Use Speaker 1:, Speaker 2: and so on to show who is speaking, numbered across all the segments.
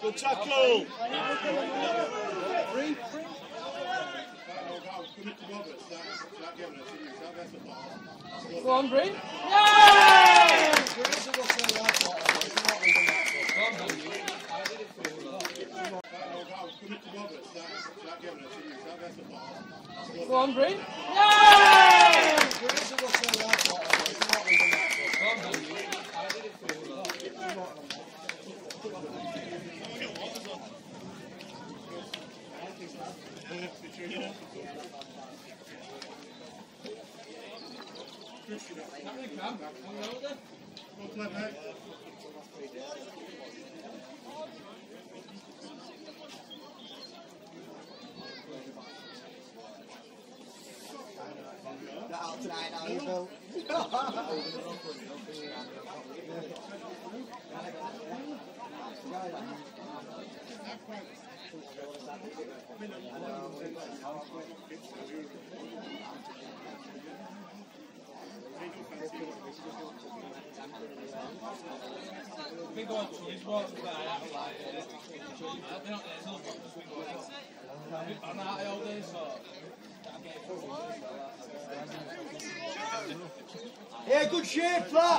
Speaker 1: Good tackle.
Speaker 2: Go on, Bree. Yeah! Go on, Bree. Yeah!
Speaker 3: Not out tonight, now you Bill.
Speaker 2: Big one, he's walked by that I'm out all day, so
Speaker 3: Yeah, good shape, flat.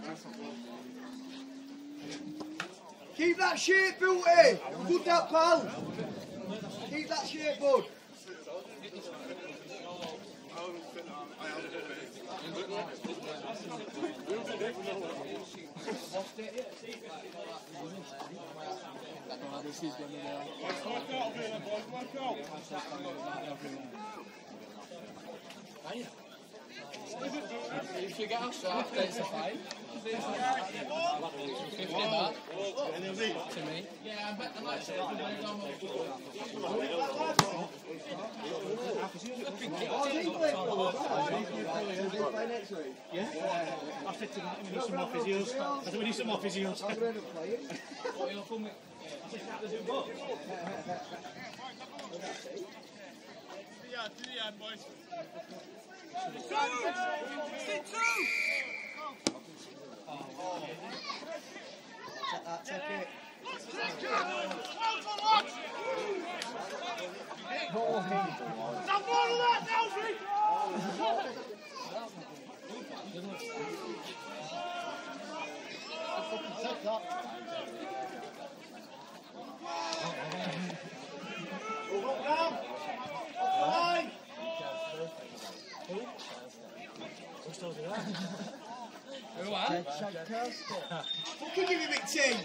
Speaker 3: Keep that shape, Booty. Good that, pal. Keep that shape, bud.
Speaker 2: if you get off soft, it's a fine. 50 back. To me. Yeah, I bet I like it.
Speaker 1: Yeah. I said to him, we need some more physios. I said, we need some more physios.
Speaker 4: Yeah, boys.
Speaker 3: Take it.
Speaker 2: Who are?
Speaker 3: Fucking give me big team.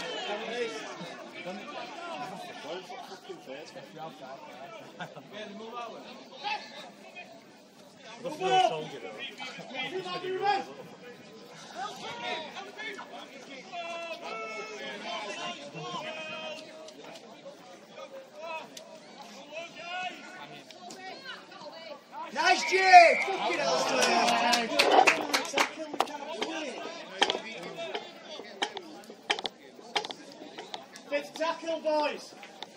Speaker 3: Nice, Jake! Fucking hell.
Speaker 1: Fifth tackle, boys.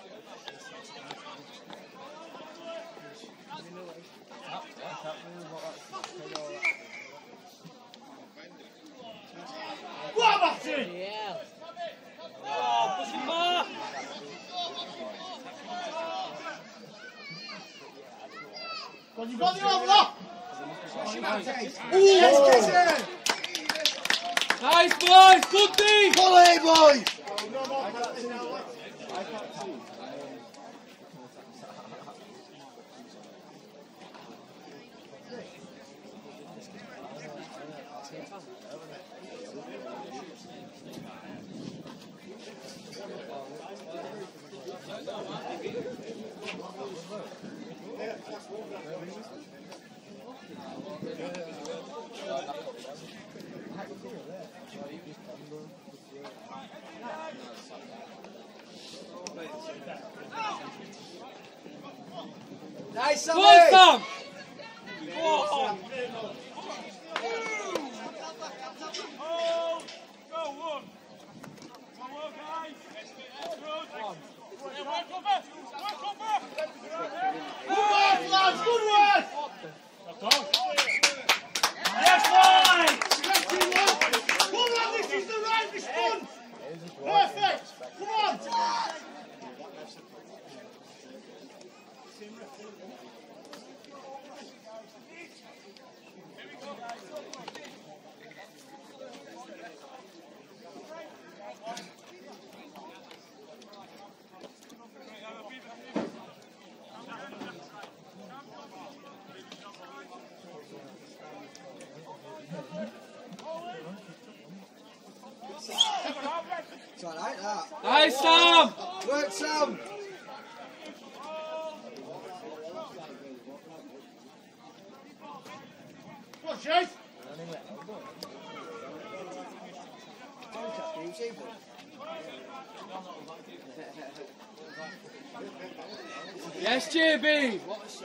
Speaker 1: What about it?
Speaker 2: Yeah.
Speaker 1: Oh, push him back.
Speaker 3: You got the overlap!
Speaker 2: Nice, boys! Good team!
Speaker 3: Volley, boys! Nice, Sammy!
Speaker 2: Go on, Sam!
Speaker 1: Oh, go one. Come on, guys. Work over. Good work, lads. Good work. Yes, boy. Come on, this is the right response. Perfect. Come on.
Speaker 3: It's alright, that.
Speaker 2: Nice, Sam!
Speaker 3: Work, Sam!
Speaker 4: Come on, Chase!
Speaker 2: Yes, JB!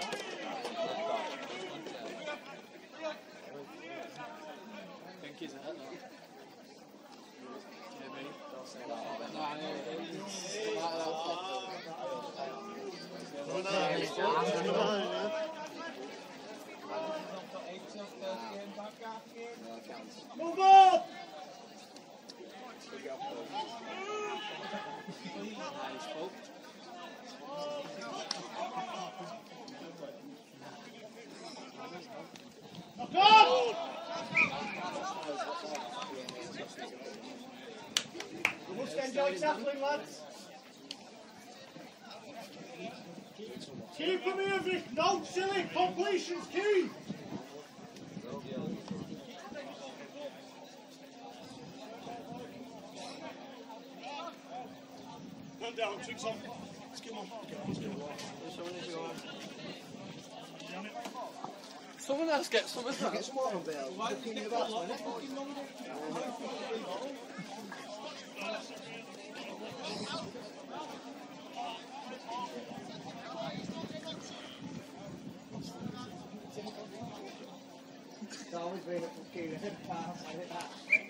Speaker 4: Move up! Go! We must enjoy tackling, lads. Keep them here, Vic. No silly. Completion's key. Run down, tricks on. Let's get on.
Speaker 2: Someone else get some of that.
Speaker 3: Get some water on Bill. Looking in the box, wasn't it? It's always been a fucking pass, I hit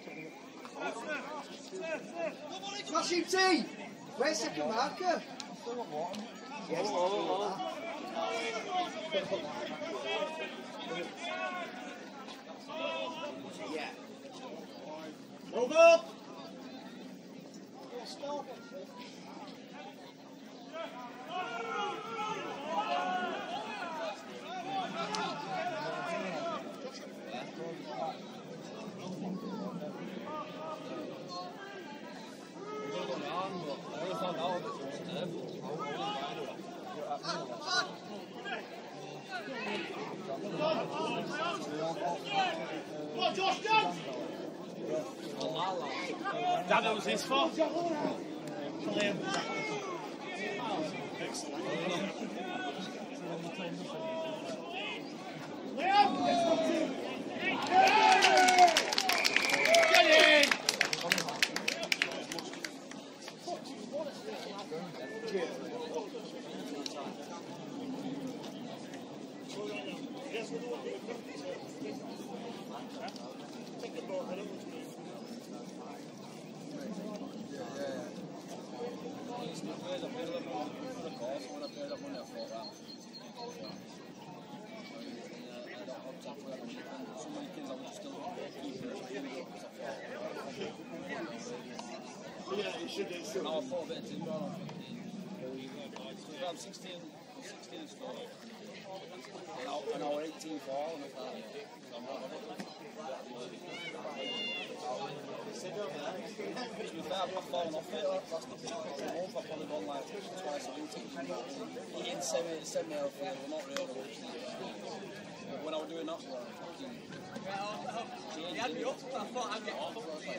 Speaker 3: that. Smash him, T! Where's second marker? Yes, yeah.
Speaker 4: Move up! Come on, Josh, dance!
Speaker 1: That was his fault. Liam. Excellent.
Speaker 4: Liam!
Speaker 1: Get in!
Speaker 4: Yeah, you should do so.
Speaker 2: No, I thought a bit of timber on 15. I'm 16 and stuff. And I was 18 for all, and I thought, to be fair, I've fallen off it last month. I've probably gone like twice a week. Eating semi-healthy, but not really. But when I was doing that, he had me up, I thought I'd get off.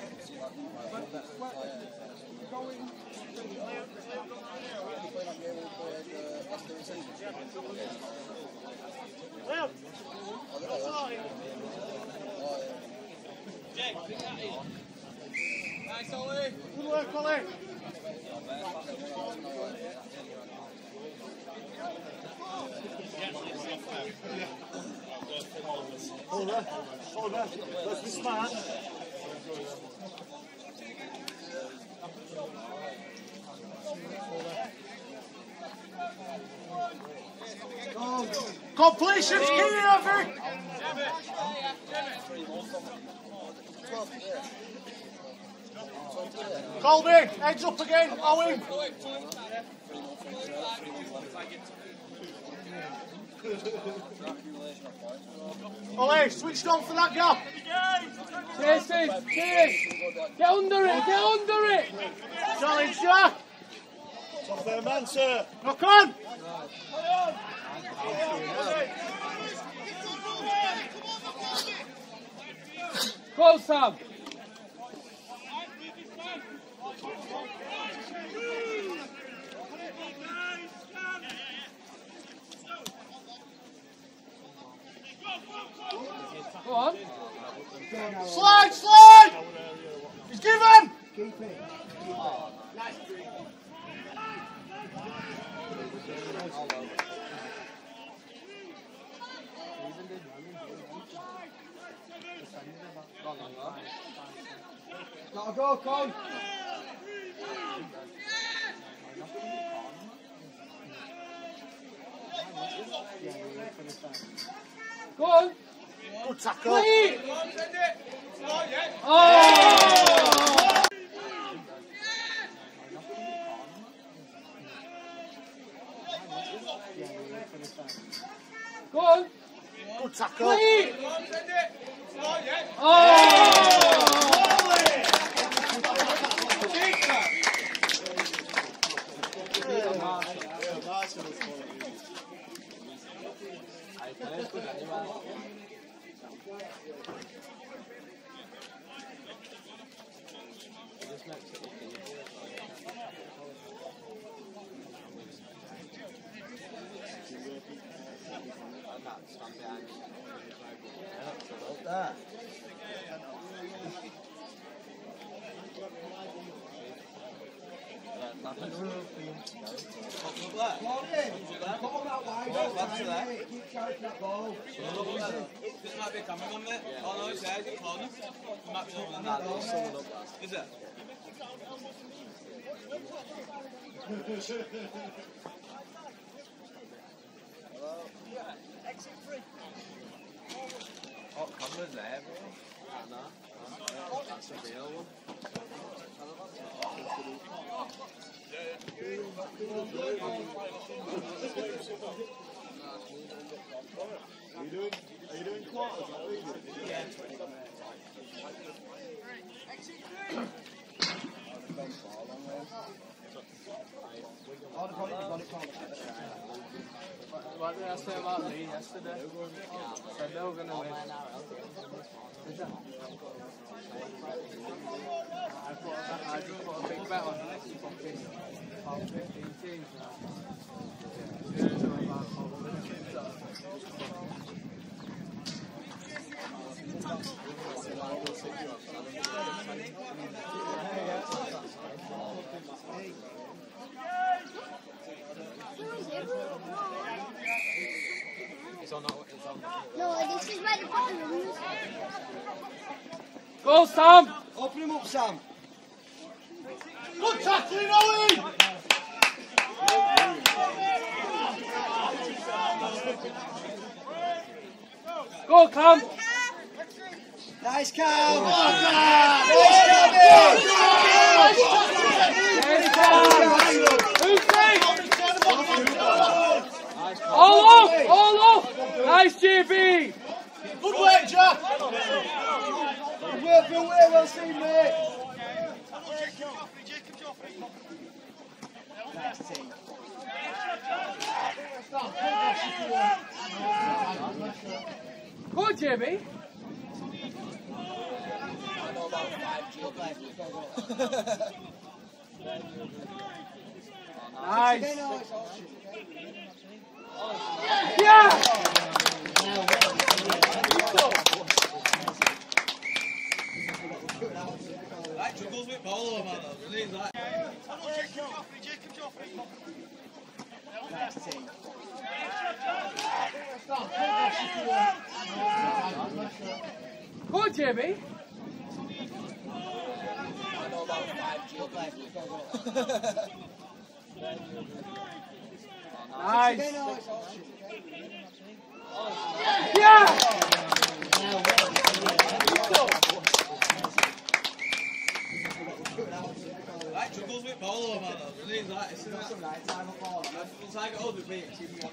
Speaker 4: Liam!
Speaker 2: Jake, pick that in. Nice, Ollie.
Speaker 4: Good work, Ollie. Hold on. Let's be smart. Completion's key, Everett! Colby, heads up again, Owen! Ollie, switched on for that gap!
Speaker 2: Jason, Chase! Get under it, get under it!
Speaker 4: Challenge, Jack! Top there, man, sir! Knock on!
Speaker 2: Go, Sam!
Speaker 3: Gotta go, Con. Go on.
Speaker 2: Good tackle.
Speaker 3: Play.
Speaker 2: Oh!
Speaker 3: Go on.
Speaker 2: Good tackle.
Speaker 3: Play.
Speaker 5: Might be coming on it. Oh no, it's there, it's corner. It might be on that. Is it?
Speaker 2: Exit free. Oh, camera's there, bro. No, that's a real one.
Speaker 4: Are you doing quarters?
Speaker 5: Yeah.
Speaker 2: What did I say about Lee yesterday? Said they were going to win. I just put a big bet on fucking about 15 teams
Speaker 6: No, this is where the bottom is.
Speaker 3: Go, Sam. Open him up, Sam.
Speaker 4: Good tackling, Ollie!
Speaker 3: Go, Cam. Nice, Cam. Nice, Cam. Who's all up, all up. Nice, JB.
Speaker 4: Good work, Jack!
Speaker 3: Good work, Bill. Well seen, mate. Go on, JB.
Speaker 2: I know about 5G.
Speaker 3: Nice. Yeah.
Speaker 5: That juggles with Polo, man. Really, that.
Speaker 3: Go on, JB.
Speaker 2: I know about 5G.
Speaker 3: Nice. Yeah.
Speaker 5: That juggles with Polo, man. Really, that. It's like it all with me.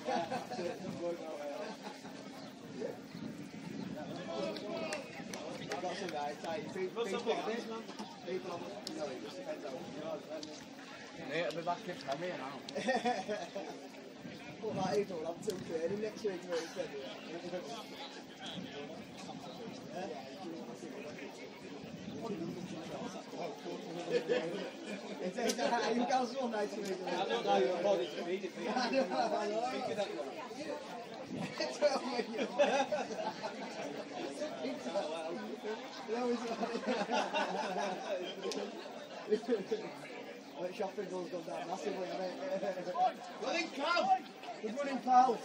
Speaker 2: Mate, I'll be back in Tammy now.
Speaker 3: What about you? I'll have 2 training next week. You guys all nice to meet you.
Speaker 5: I don't know you're body to read it.
Speaker 3: I know. Tell me. Shopping goes down massively, Good running, pal! Good running, pal!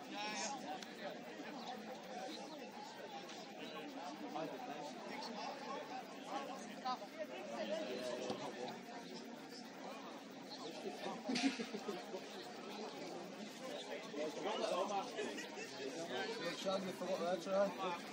Speaker 2: Shaggy forgot there, try.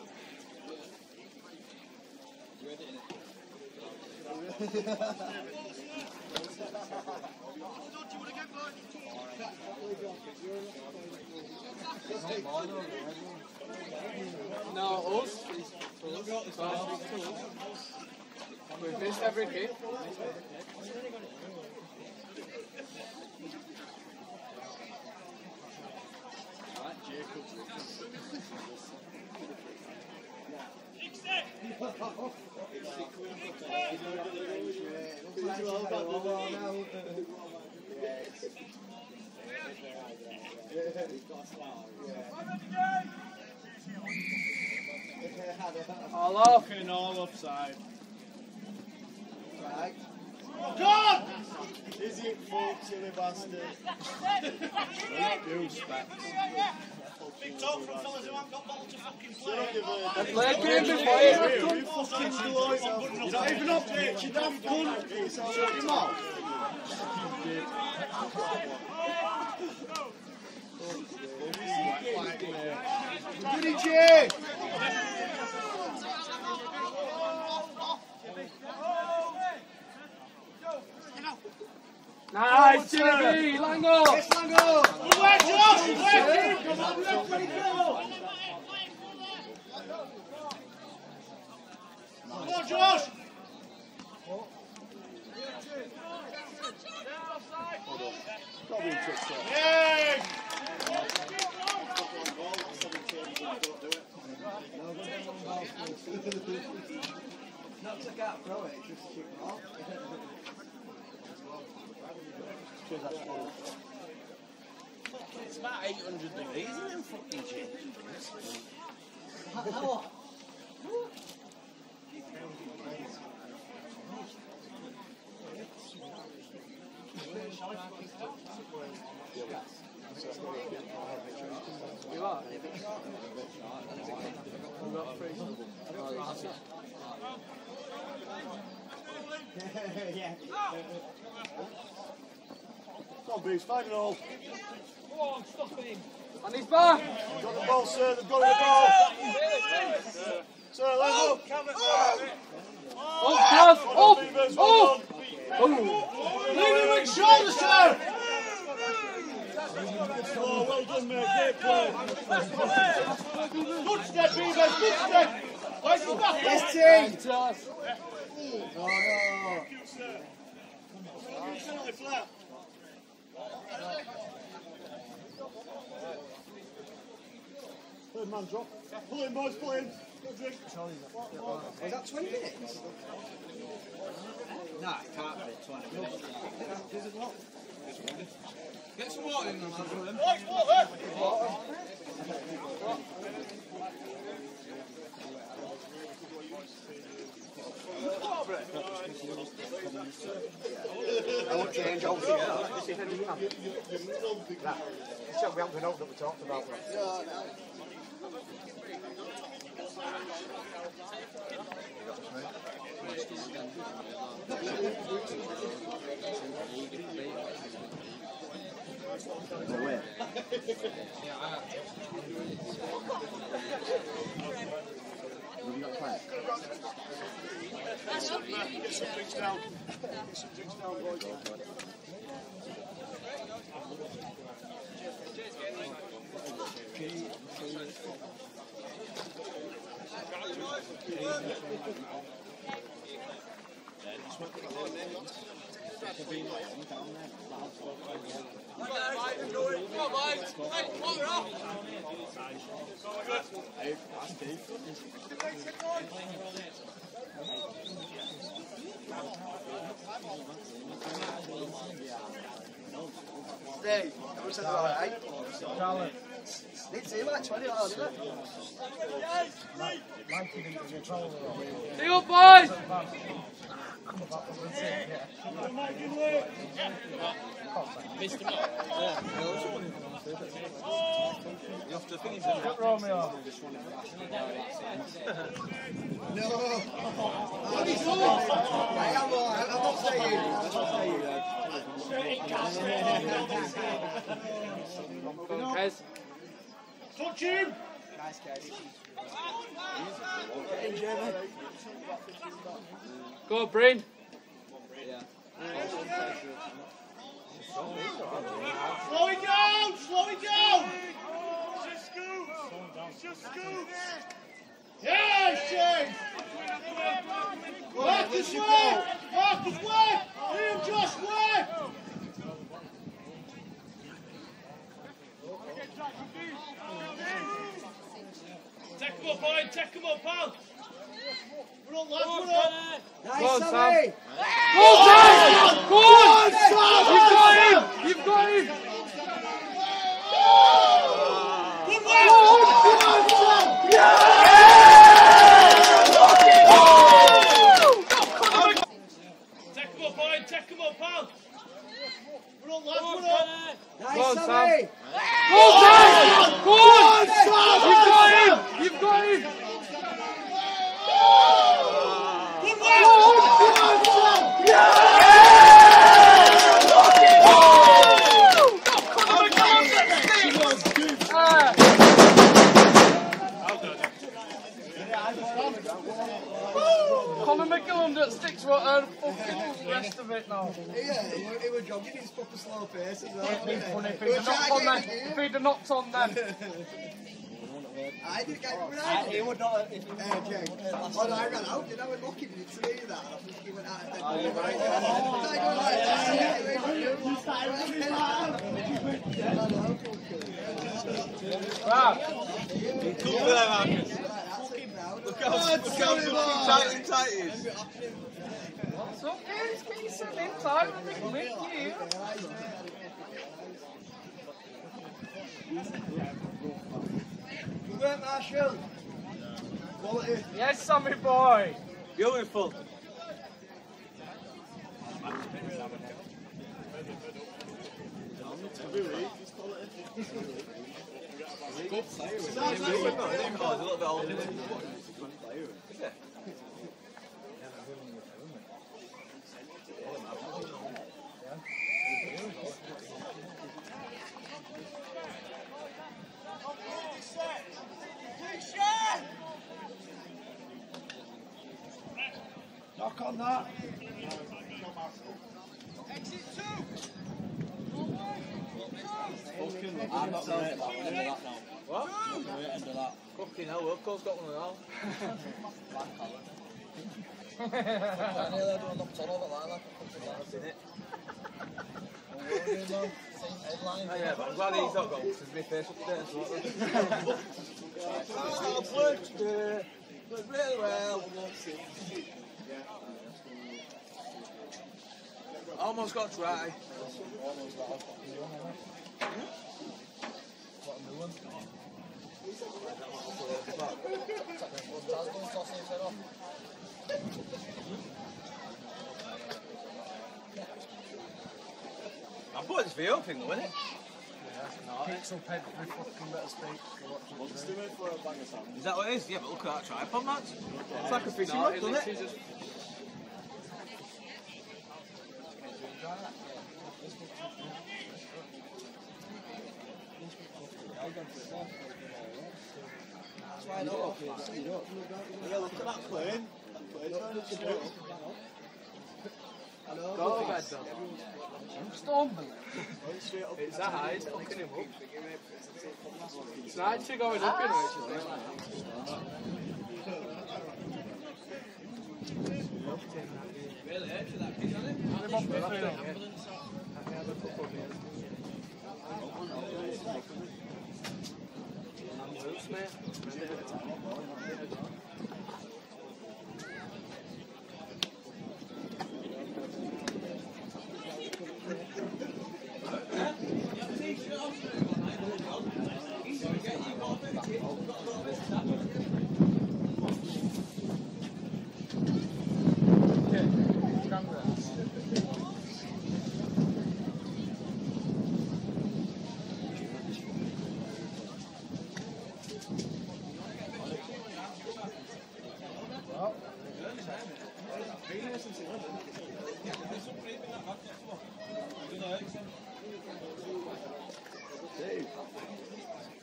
Speaker 5: No, us. We've missed every kick.
Speaker 4: All off and all offside.
Speaker 3: Right.
Speaker 4: God! Is it full, silly bastard? You specs. Big talk from fellas who haven't got ball to fucking play.
Speaker 5: Play game before you.
Speaker 4: You fucking slow. You're not even up pitch, you damn cunt. Shut him off.
Speaker 3: Goody Jay!
Speaker 5: Nice, Jimmy! Lango!
Speaker 3: Yes, Lango!
Speaker 4: Where, Josh? Where? Come on, referee, go! Come on, Josh! Yay!
Speaker 3: Not to get throw it, just shoot it off.
Speaker 2: It's about 800 degrees in them fucking changes.
Speaker 3: How?
Speaker 5: You are?
Speaker 3: Yeah.
Speaker 4: Come on, Beast, 5-0.
Speaker 5: On his back!
Speaker 4: Got the ball, sir. They've got the ball. Sir, let go.
Speaker 5: Up, Cav! Up! Up!
Speaker 4: Leave him with shoulders, sir. Oh, well done, mate. Great play. Good step, Beavers. Good step. Where's the back?
Speaker 3: Yes, team! Oh, no.
Speaker 4: Penalty flat. Third man drop. Pull in, boys, pull in. Good drink.
Speaker 3: Was that 20 minutes?
Speaker 2: Nah, it can't be 20 minutes.
Speaker 3: Does it not?
Speaker 5: Get some water in them, Andrew.
Speaker 7: I won't change over here. This is anything else. So we haven't been over that we talked about that.
Speaker 4: Get some drinks down. Get some drinks down, boys.
Speaker 3: Steve, I was saying about 8.
Speaker 4: Talent.
Speaker 2: Didn't seem like 20 like that, did it?
Speaker 5: See you, boys!
Speaker 2: You have to finish it.
Speaker 3: No. I'm not saying.
Speaker 4: Touch him!
Speaker 2: Nice catch.
Speaker 5: Go, Bryn.
Speaker 4: Slow it down! Slow it down! Just scoot! Just scoot! Yes, Shane! Marcus way! Marcus way! Liam Josh way! Take him up, boy! Take him up, pal! We're up, lads, we're up!
Speaker 3: Nice, Sammy.
Speaker 5: Go, Sam! Go on! You've got him! You've got him!
Speaker 4: Good work! Take him up, boy! Take him up, pal! We're up, lads, we're up!
Speaker 3: Nice, Sammy.
Speaker 5: Go, Sam! Go on! You've got him! You've got him!
Speaker 4: Good work!
Speaker 5: Conor McGillum that sticks right and fucking the rest of it now.
Speaker 3: Yeah, he was jogging his proper slow pace as well.
Speaker 5: It'd be funny if he'd have knocked on them.
Speaker 3: I didn't get it.
Speaker 2: He would not.
Speaker 3: Jake. Oh, no, I ran out, did I? Was lucky, did you see that? I think he went out of
Speaker 5: Cool there, Marcus.
Speaker 3: Look
Speaker 5: how tight and tight he is.
Speaker 8: It's okay, it's decent in time, I think with you.
Speaker 3: Good work, Marshall. Quality.
Speaker 8: Yes, Sammy boy.
Speaker 5: Beautiful.
Speaker 3: Knock on that.
Speaker 4: Exit 2!
Speaker 2: I'm not going to end of that now.
Speaker 5: What?
Speaker 2: I'm going to end of that.
Speaker 5: Fucking hell, Wilco's got one of those.
Speaker 2: Black colour. I nearly had one knocked on over like that. I've seen it. Same headline.
Speaker 5: Oh, yeah, but I'm glad he's not got one because my face up there.
Speaker 2: Oh, played today. Played really well.
Speaker 5: Almost got try.
Speaker 2: Almost got off. What a new one.
Speaker 5: I bought this video thing, wasn't it?
Speaker 8: Picks up every fucking bit of speak.
Speaker 5: Is that what it is? Yeah, but look at that tripod, man. It's like a fishing rod, doesn't it?
Speaker 2: That's why I don't. Yeah, look at that plane. That plane's going to straight up.
Speaker 5: Go bed, though.
Speaker 8: Stormby.
Speaker 5: It's that high, it's looking him up. It's not actually going up, you know. Really, actually, that piece on it?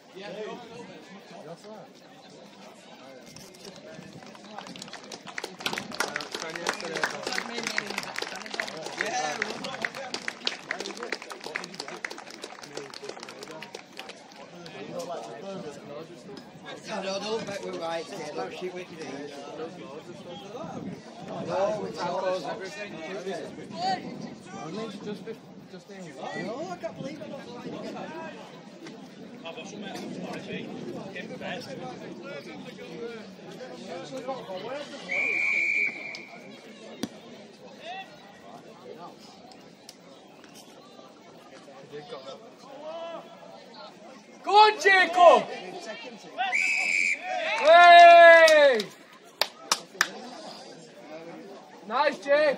Speaker 3: No, don't bet we're right, Kate. Don't shoot with you. No, it's ours. No, I can't believe I'm not right.
Speaker 1: I've got some sorry, get best.
Speaker 8: Go on, Jacob! Hey! Nice, Jake!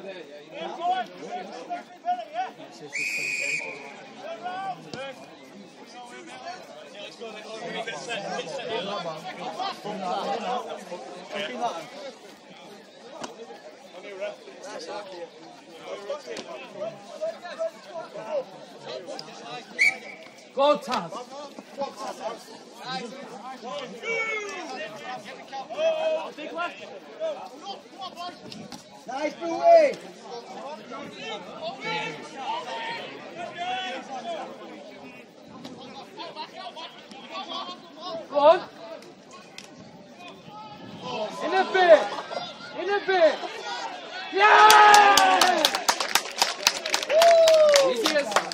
Speaker 8: Go, Taz!
Speaker 3: Nice, Booty!
Speaker 8: Go on! In a bit! In a bit! Yeah! Easy as that.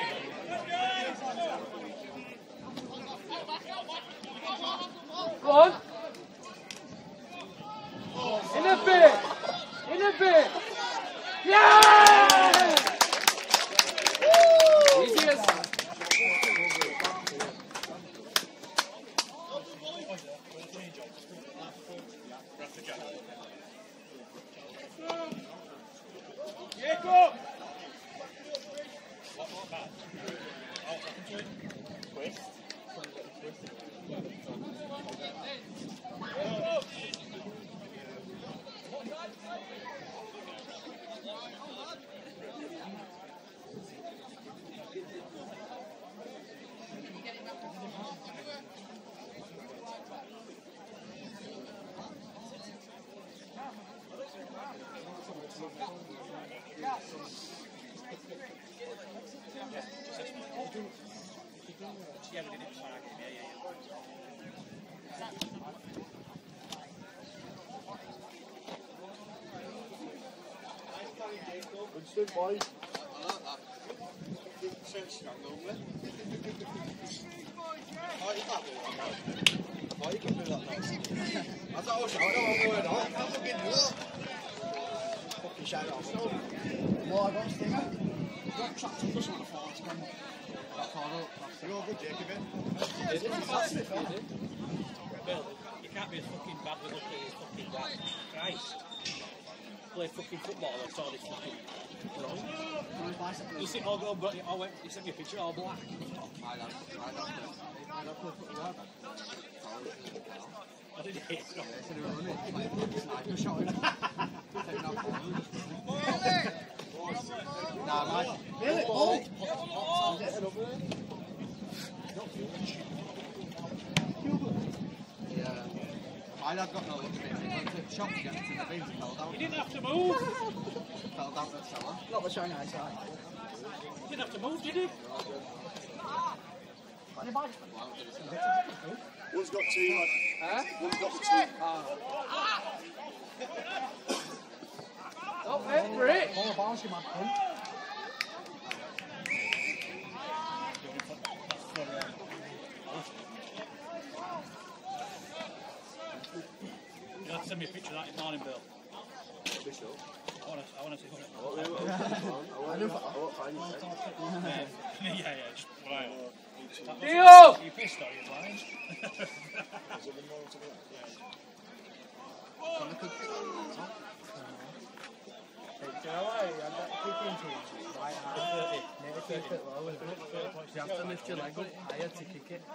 Speaker 8: Go on! In a bit! In a bit! Yeah! Easy as that.
Speaker 7: Good stuff, boys.
Speaker 3: Fucking shut off. What, I got a stinger? Got trapped up or something before it's gone. You're all good, Jacob,
Speaker 1: Bill, you can't be as fucking bad with looking at his fucking dad. Christ. Play fucking football and saw this fucking wrong. You see all go, but you sent me a picture all black. I didn't hear it.
Speaker 3: Really? Oh!
Speaker 7: Yeah. My dad got no look at it. He went to the shop to get to the beans and fell down.
Speaker 1: You didn't have to move.
Speaker 7: Fell down the cellar.
Speaker 3: Not the Shanghai side.
Speaker 1: You didn't have to move, did you?
Speaker 7: One's got two, lad.
Speaker 8: Huh?
Speaker 7: One's got two.
Speaker 8: Oh, hey, great!
Speaker 1: You have to send me a picture of that in morning, Bill. I want to see it. Yeah, just right.
Speaker 8: Deal!
Speaker 1: Are you pissed or are you blind?
Speaker 8: You have to lift your leg up higher to kick it.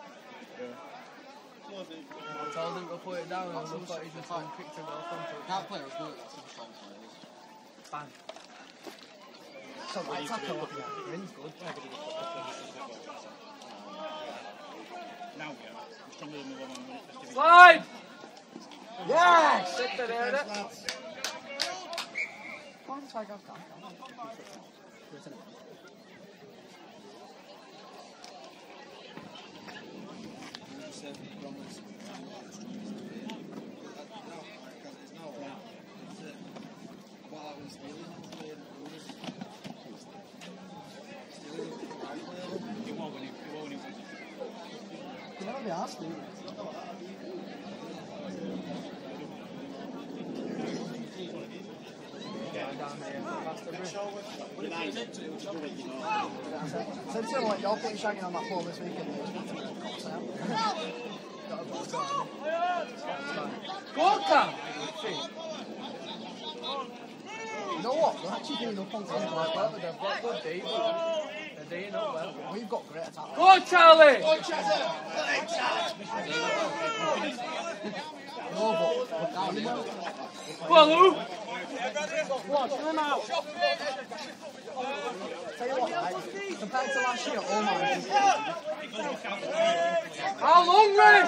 Speaker 8: I told him to put it down and I thought he just went quick to go from it.
Speaker 7: Can't play as good as some strong players.
Speaker 8: Bang. So like tackle up here. Ring's good.
Speaker 1: Now, yeah. I'm stronger than the one on the
Speaker 8: Slide!
Speaker 3: Yes!
Speaker 8: Sit there, there.
Speaker 3: Come on, try go. Come on. You never be asked, do you? Said to him, like, you're putting shagging on that floor this weekend.
Speaker 8: Go on, Cam!
Speaker 3: You know what? They're actually doing up on
Speaker 8: They've got good D, but they're doing up well.
Speaker 3: We've got great attack.
Speaker 8: Go on, Charlie!
Speaker 3: No, but down well.
Speaker 8: Go on, Lou!
Speaker 3: Watch them out. Tell you what, right, compared to last year, all mine.
Speaker 8: How long, Ray?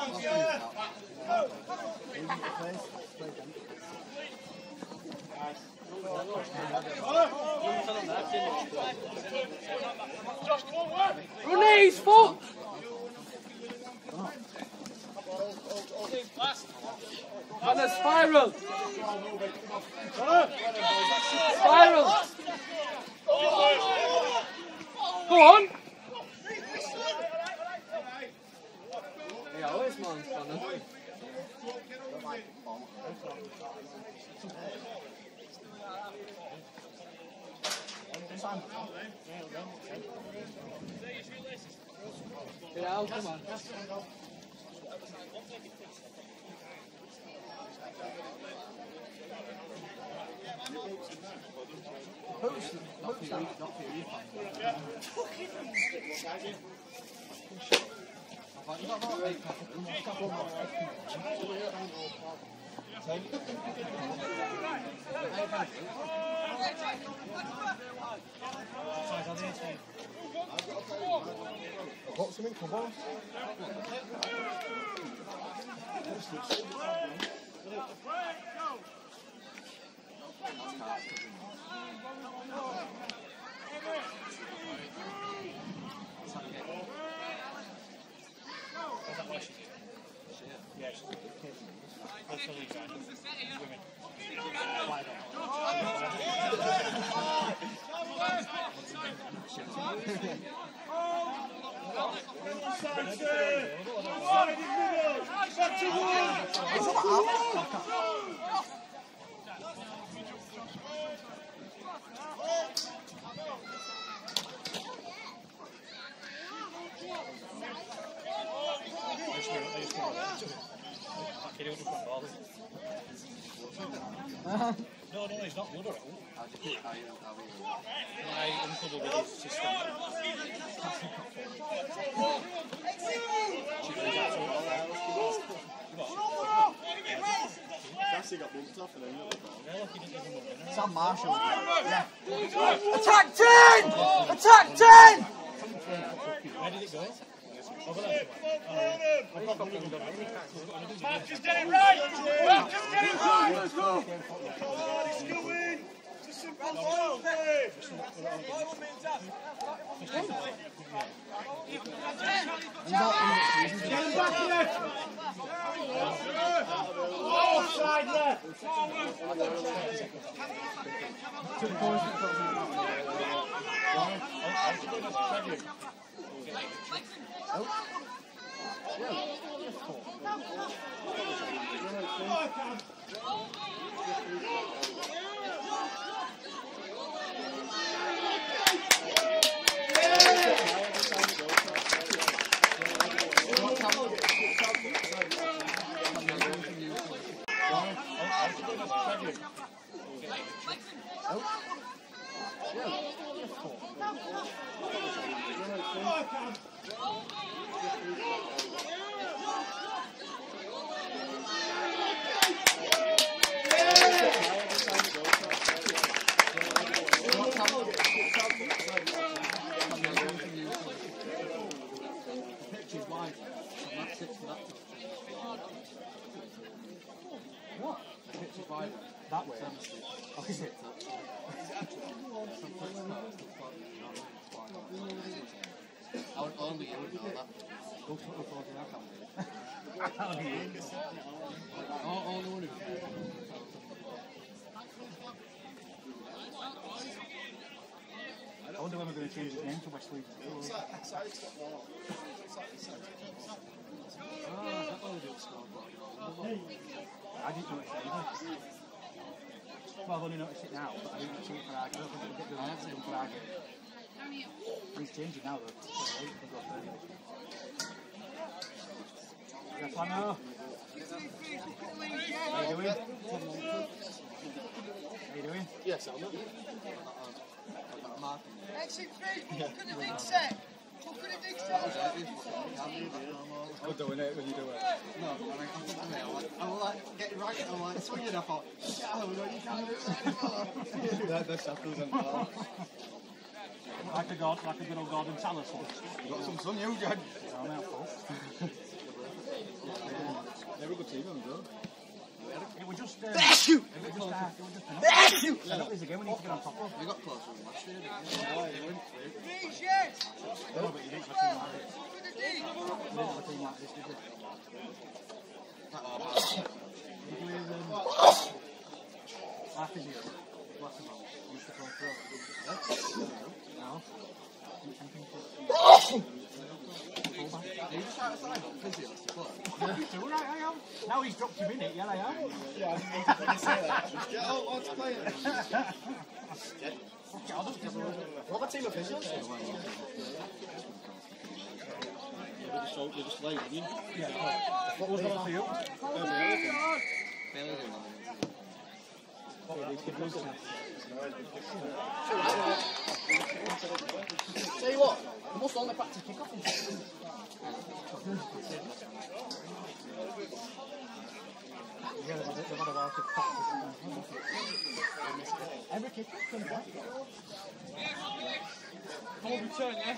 Speaker 8: Run his foot! And a spiral! Spiral! Go on! Yeah, always man's fun, isn't it? Yeah, come on.
Speaker 3: Got something for both.
Speaker 1: No, he's not good at all. My uncle with his sister.
Speaker 4: Cassie got bumped off and then
Speaker 3: Sam Marshall. Yeah.
Speaker 8: Attack 10! Attack 10!
Speaker 1: Where did it go?
Speaker 4: Mark just did it right! Mark just did it right! Let's go! He's going! It's a simple ball, babe! Offside left!
Speaker 3: only you would know that. Only one of you.
Speaker 1: I wonder when we're going to change his name to Wesley.
Speaker 3: I didn't know it either.
Speaker 1: Well, I've only noticed it now, but I didn't see it for our game. I don't think it'll get done for our game. He's changing now, though. Yes, I know. How you doing? How you doing?
Speaker 3: Yes, I'm not.
Speaker 8: Exit 3, look at the dig set. Look at the dig set.
Speaker 3: I'm doing it when you do it. No, I'm like getting right, I'm like swinging, I thought, yeah, you can't do it right. The shackles and all.
Speaker 1: Like a good old Gordon Tallis.
Speaker 3: You got some sun, you, Jed.
Speaker 1: I'm out, folks.
Speaker 3: They're a good team, aren't they?
Speaker 1: It was just...
Speaker 3: Shoot!
Speaker 1: It was just...
Speaker 3: Shoot!
Speaker 1: I don't think again, we need to get on top of.
Speaker 3: We got closer than last year, didn't we?
Speaker 8: Dig, yes.
Speaker 1: No, but you didn't have a team like this.
Speaker 8: Look at the dig.
Speaker 1: You didn't have a team like this, did you? Did you hear our physio? Blackmore used to come through. No.
Speaker 3: Are you just trying to sign up physio to play?
Speaker 1: Right, I am. Now he's dropped him in it, yeah, I am.
Speaker 3: Yeah, I didn't mean to say that. Oh, let's play it. What a team of physios? We're just playing, didn't you?
Speaker 1: Yeah, what was that for you?
Speaker 3: Tell you what, we must only practice kick-off.
Speaker 1: Yeah, they've had a while to practice.
Speaker 3: Every kick-off comes back.
Speaker 5: Full return, yes?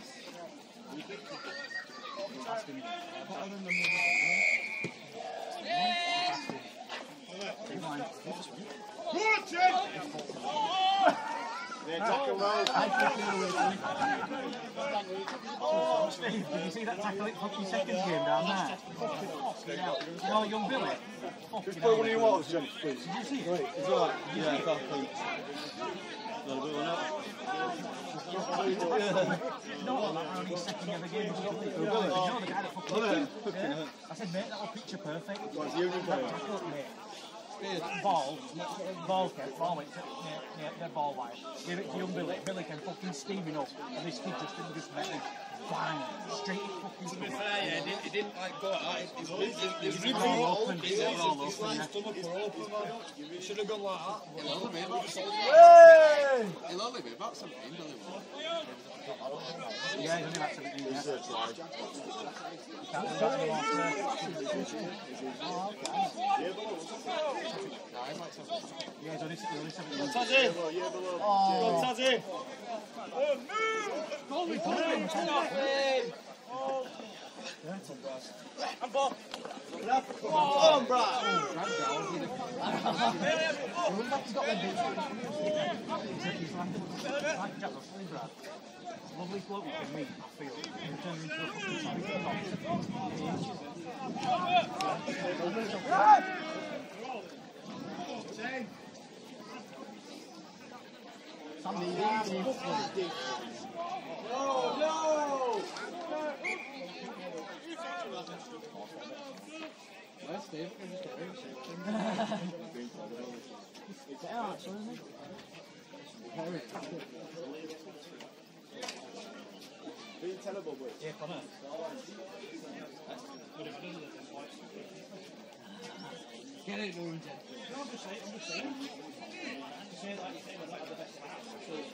Speaker 1: Oh, Steve, did you see that tackle at fucking seconds game down there? You know, young Billy?
Speaker 7: Just put one of your waters, Johnny, please.
Speaker 1: Did you see it?
Speaker 7: It's alright. Yeah, I can't think.
Speaker 1: No, like only second ever game. You know the guy that fucking I said, mate, that was picture perfect.
Speaker 7: What's the union player?
Speaker 1: Ball went to their ball line. Gave it to young Billy. Billy came fucking steaming up, and this kid just met him. Bang! Straight fucking.
Speaker 2: To be fair, yeah, it didn't like go out. It was
Speaker 1: all open.
Speaker 2: His stomach were open. It should have gone like that.
Speaker 3: He'll only be about 17, Billy.
Speaker 1: Yeah, he's only about 17. Yeah. Yeah, he's only 17.
Speaker 2: Tazzy! Tazzy! I'm Bob. Come on, Brad.
Speaker 1: Lovely bloke you can meet, I feel. He turns into a fucking
Speaker 3: Where's Steve?
Speaker 1: Yeah, come on.
Speaker 3: Get it, Norman.
Speaker 1: I'm just saying. Just say like you say, we're not the best of the house.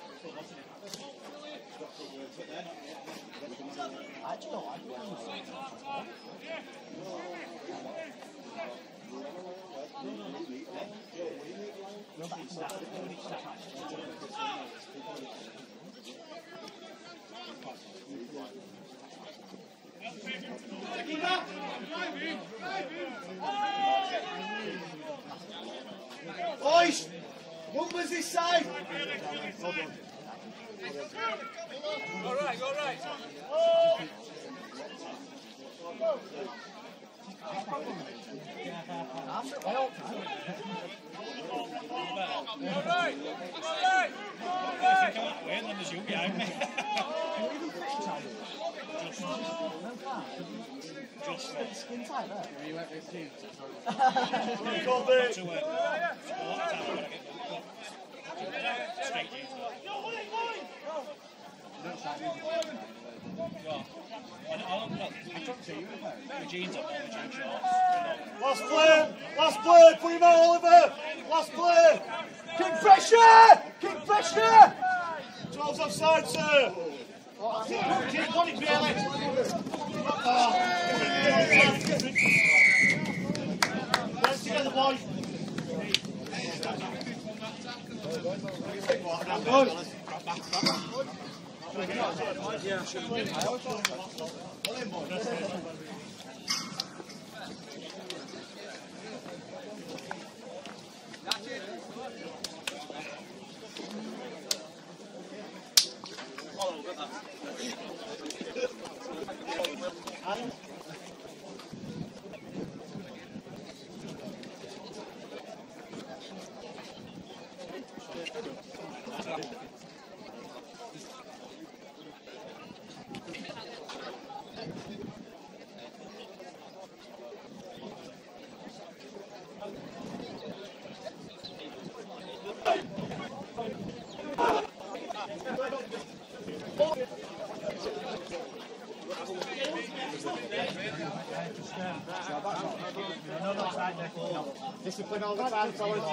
Speaker 2: Boys, numbers this side.
Speaker 5: All right.
Speaker 3: Skin tight there. You went with jeans.
Speaker 1: Straight jeans. Jeans up, jeans shorts.
Speaker 4: Last play, put him out, Oliver. Last play.
Speaker 3: Kick pressure! Kick pressure!
Speaker 4: 12's offside, sir.
Speaker 1: Keep on it, Bailey.
Speaker 4: Let's together, boys.
Speaker 7: Discipline all the time, fellas.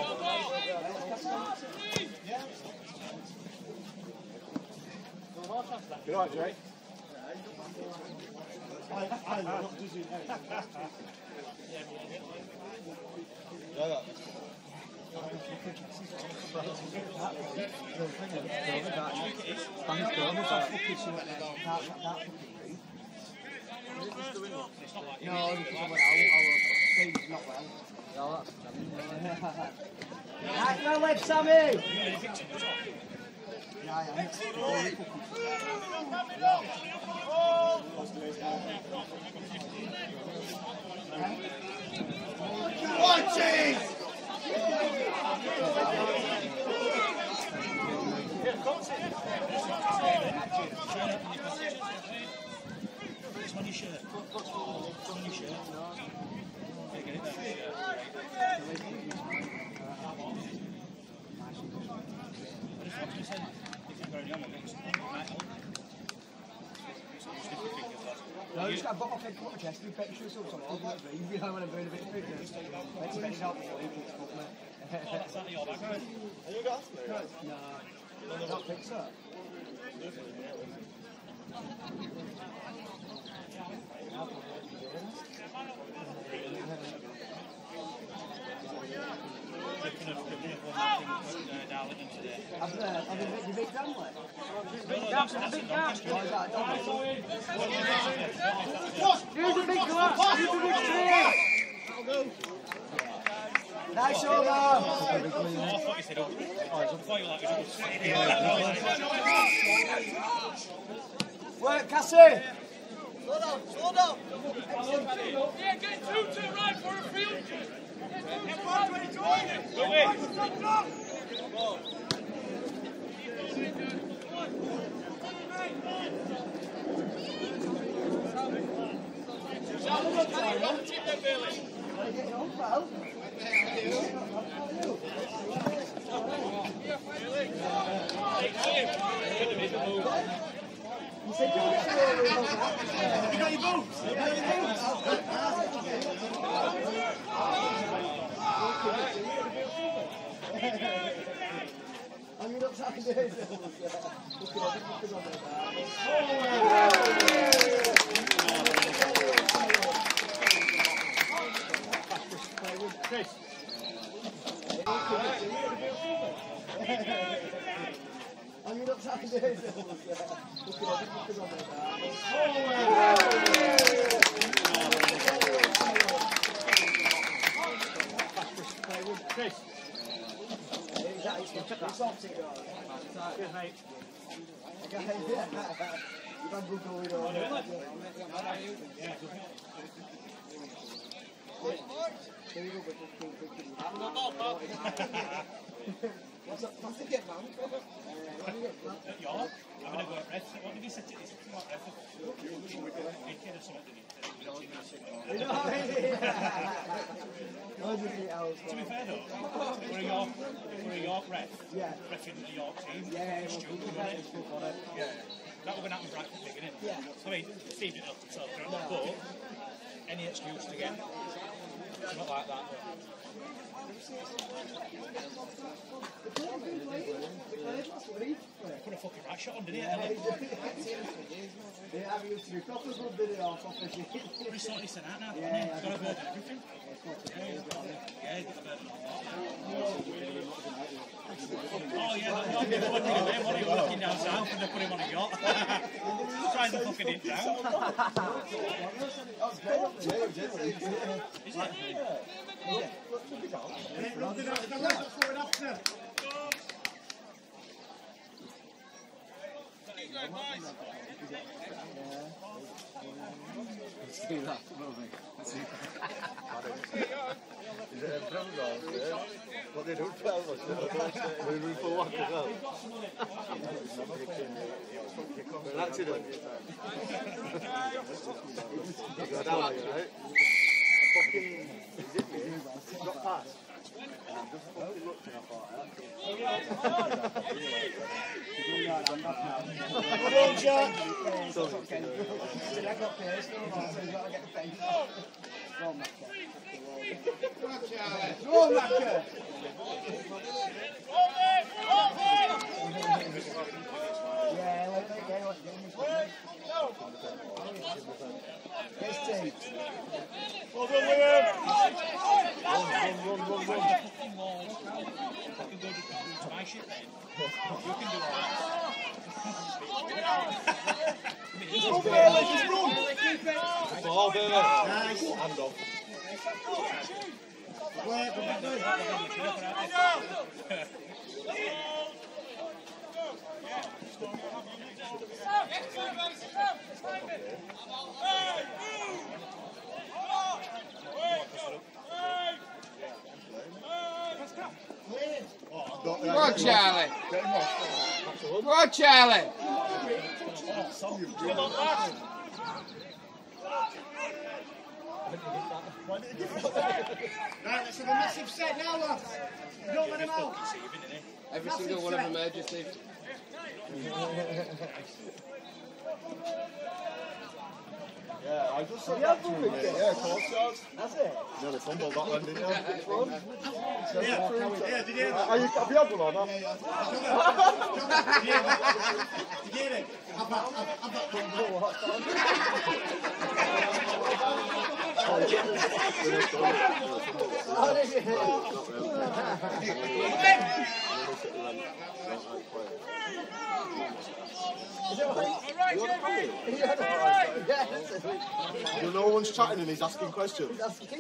Speaker 7: Good night, Jake.
Speaker 3: Nice no leg, Sammy!
Speaker 1: It's on your shirt. It's on your shirt. Get it there.
Speaker 3: No, you just got to butt off head, come up my chest, do better shoes up, so I'll do it, you know when I'm doing a bit of fitness. Let's bend it out before you put it up, mate.
Speaker 1: Is that your bag?
Speaker 4: Have you got
Speaker 3: No, I don't think so. Have you beat Bramley? Use the big glass! Use the big tree! Nice over! Work, Cassie!
Speaker 2: Slow down, slow down!
Speaker 8: Yeah, get two to the right for a field.
Speaker 3: You said you were getting over it.
Speaker 4: You got your boots? You got your boots?
Speaker 3: I'm going to upside down. Look at it, look at
Speaker 4: Chris.
Speaker 3: I'm going to upside down. Look at it, look
Speaker 4: Chris.
Speaker 3: at it.
Speaker 4: Cheers, mate.
Speaker 3: What's the get man?
Speaker 1: At York, I'm going to go at Red. What did he say to this? What Red? He kid or something, did he? To be fair though, we're a York Red. Yeah. Repping the York team. Yeah, stupid, wasn't it? Yeah. That would have happen right at the beginning. Yeah. I mean, Steve didn't help himself, but any excuse to get. It's not like that. Put a fucking rat shot on, didn't he?
Speaker 3: Yeah, I used to be proper good video off of it.
Speaker 1: We sorted this out now.
Speaker 3: Yeah,
Speaker 1: Got a bird and everything. Yeah, got a bird and all that. Oh yeah, that's not good. What are you working down south and they put him on a yacht? Trying to fucking it down. Is it?
Speaker 3: See that moving.
Speaker 7: Is it Bramley? What they do for us? We room for work as well. An accident. You go down, right? Fucking, got past. And I just fucking looked and I thought,
Speaker 1: My shit then. You can do all that.
Speaker 7: ball, baby. Nice. Hand off.
Speaker 5: Go on, Charlie. Go on, Charlie.
Speaker 4: Right, let's have a massive set now, lads. Don't let him out.
Speaker 5: Every single one of them emergency.
Speaker 7: Yeah, I just said that to him. Yeah, of course, Charles.
Speaker 3: That's it.
Speaker 7: Nearly fumbled that one, didn't you?
Speaker 4: Yeah, did you hear that?
Speaker 7: Have you had one or not?
Speaker 4: Did you hear it? I've got
Speaker 7: You know, no one's chatting and he's asking questions.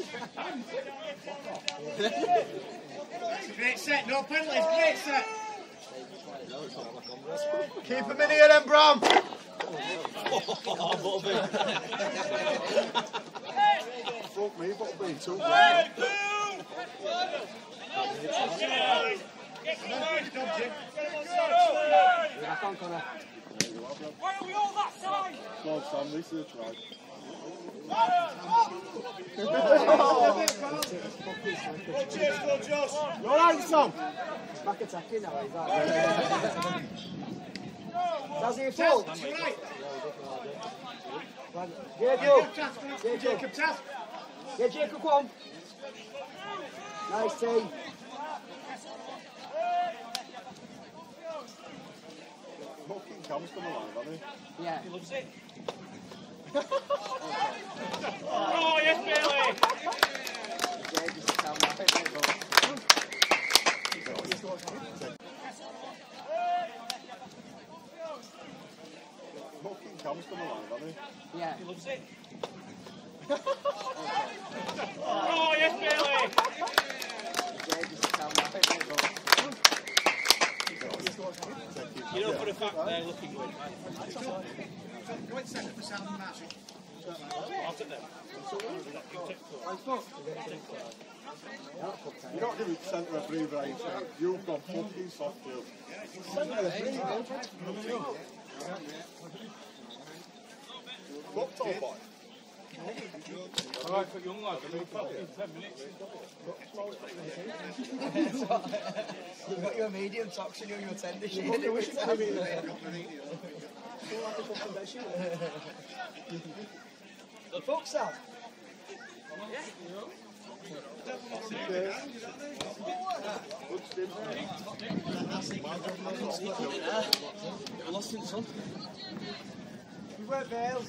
Speaker 4: great set, no penalties, great set.
Speaker 7: Keep him in here then, Bram! Fuck me, but being too good.
Speaker 4: Why are we all that side?
Speaker 7: Go on, Sam, research right.
Speaker 4: Go Chase, go Josh.
Speaker 7: You alright, Sam?
Speaker 3: Back attacking now, is that? That's your fault.
Speaker 4: That's right.
Speaker 3: Jacob.
Speaker 4: Jacob Task.
Speaker 3: Yeah, Jacob, come on. Nice team.
Speaker 7: Fucking Cam's come alive, hasn't he?
Speaker 3: Yeah.
Speaker 1: He loves it. Oh, yes, Bailey!
Speaker 7: Fucking Cam's come alive, hasn't he?
Speaker 3: Yeah.
Speaker 1: He loves it. Oh, yes, Bailey! You know for a fact they're looking good.
Speaker 3: Go and set up a sound match.
Speaker 1: I'll sit there.
Speaker 7: You're not giving centre of free range, you've got fucking soft field. Centre of free range. What tall boy?
Speaker 5: Alright, for young lads, I mean, 10 minutes.
Speaker 2: You've got your medium toxin, your tender shit. The fuck's that?
Speaker 5: We're lost in the sun.
Speaker 3: We wear veils.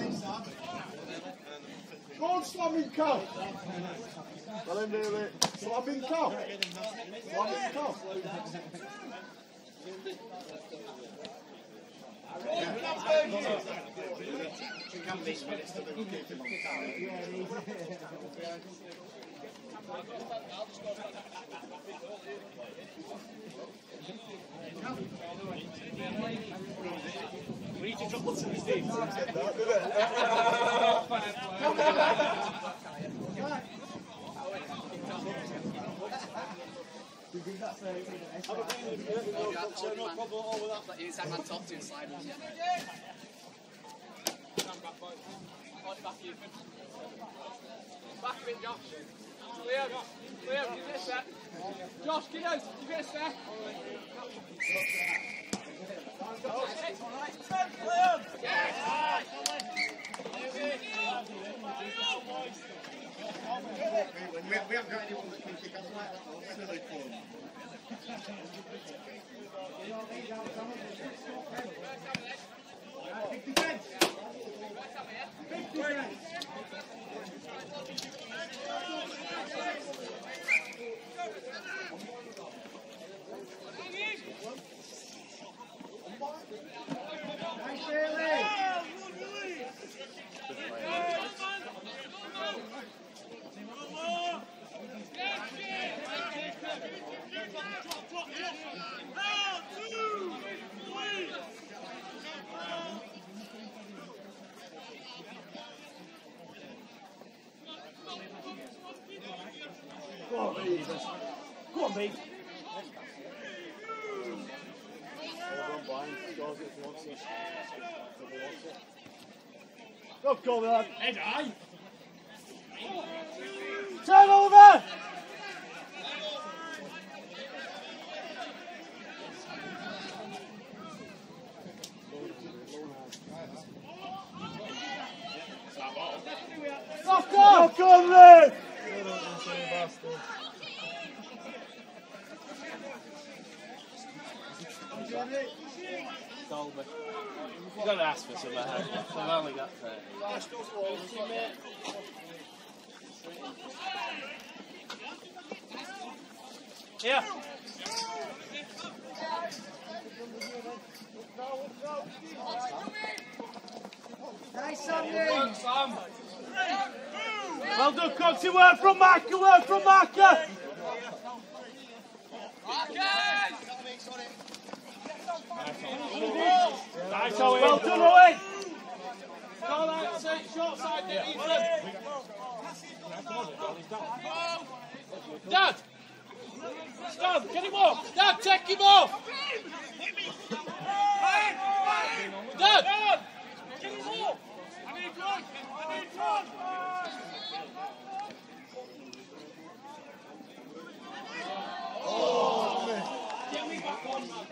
Speaker 7: Go on, slamming cow! Well, then, really, slamming cow! Slamming cow!
Speaker 1: We need to drop what's in the stage.
Speaker 2: Inside my top two sliders.
Speaker 8: Back a bit, Josh. Liam, you get a set. Josh, get out. You get a set.
Speaker 3: We haven't got anyone that can kick us like that. Silly fun. Big defence. Big defence. Nice, Bailey.
Speaker 1: Go on, mate.
Speaker 7: Good goal, lad.
Speaker 1: Head high.
Speaker 7: Turn over! Fuck off! Fuck on, Lee!
Speaker 1: Dolby. You've got to ask for some help. I've only got 30. Yeah.
Speaker 3: Nice, Sandy.
Speaker 1: Well done, Coxie. Work from marker. Work from marker. Nice, Owen. Well done, Owen.
Speaker 8: Call out, short side, Ethan. Dad! Stan, get him off! Dad, take him off! Dad! Get him off! I need one! I need one! Get me back on, man.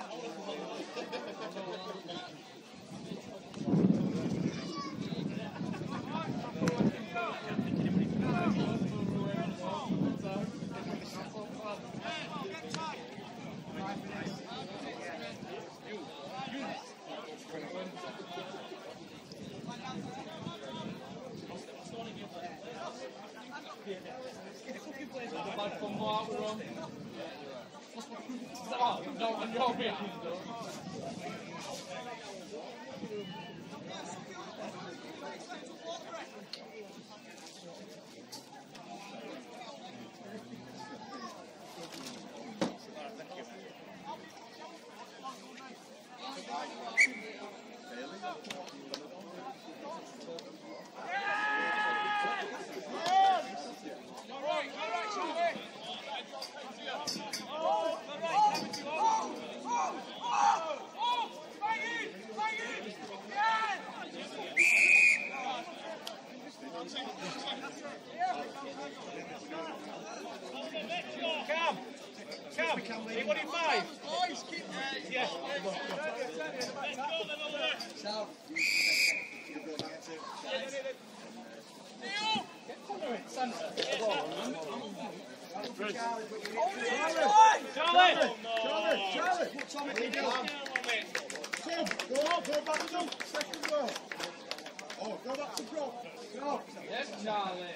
Speaker 5: Yes, Charlie.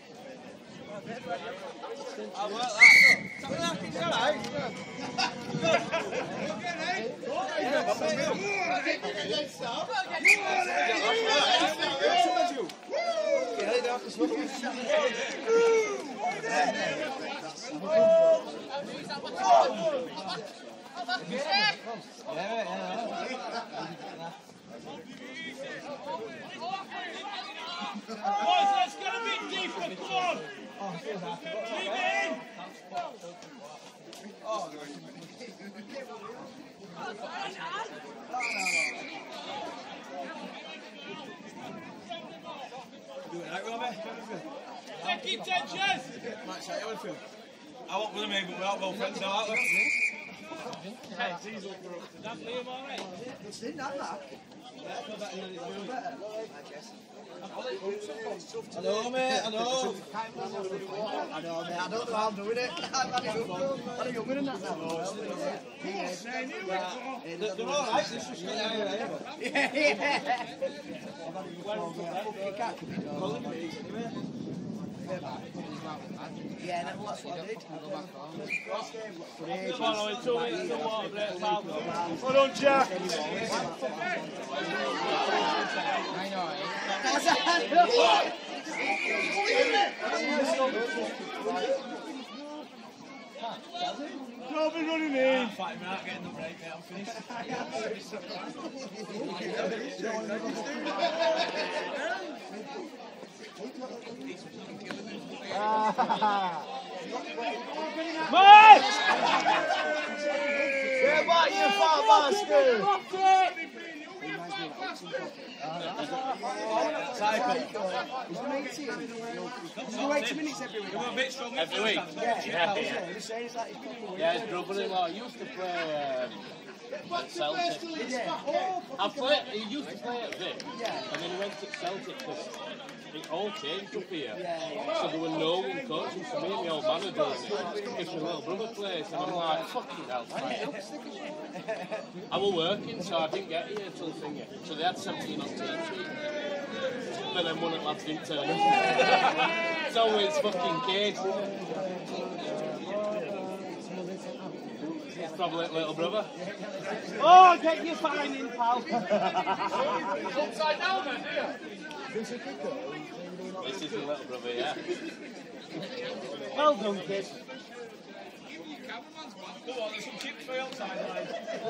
Speaker 2: I work
Speaker 8: Boys, let's get a bit deeper, come on! Keep it in! Take it, tensions!
Speaker 5: I want with me, but we're not well friends now, aren't we?
Speaker 8: Hey, Diesel for up to that, Liam, alright?
Speaker 3: It's in that.
Speaker 2: I know, mate, I know.
Speaker 3: I know, mate. I don't know how I'm doing it. I'm younger than that now.
Speaker 2: They're all right, this is
Speaker 3: Yeah, that's what I did.
Speaker 8: Come on, it's all in the water break, pal. Well done, Jack.
Speaker 3: I know.
Speaker 8: Don't be running in.
Speaker 5: Fighting me out, getting the break, mate, I'm finished.
Speaker 8: Mate!
Speaker 2: Get back, you fat bastard!
Speaker 3: He's been 18. He's been 80 minutes every week.
Speaker 5: We're a bit strong
Speaker 1: Every week?
Speaker 3: Yeah. He's saying it's like his proper
Speaker 1: Yeah, his brother-in-law used to play at Celtic. He used to play at Vic, and then he went to Celtic because it all changed up here. So there were no one coaching, so me and the old man are doing it. If my little brother plays, and I'm like, fucking hell, I was working, so I didn't get here till thingy. So they had 17 on team sheet. But then one of the lads didn't turn up. It's always fucking kids. It's probably little brother. Oh, get your fine in, pal.
Speaker 8: Upside down then, do you?
Speaker 1: This is your little brother, yeah. Well done, kid.
Speaker 5: Go on, there's some chips for you outside, mate.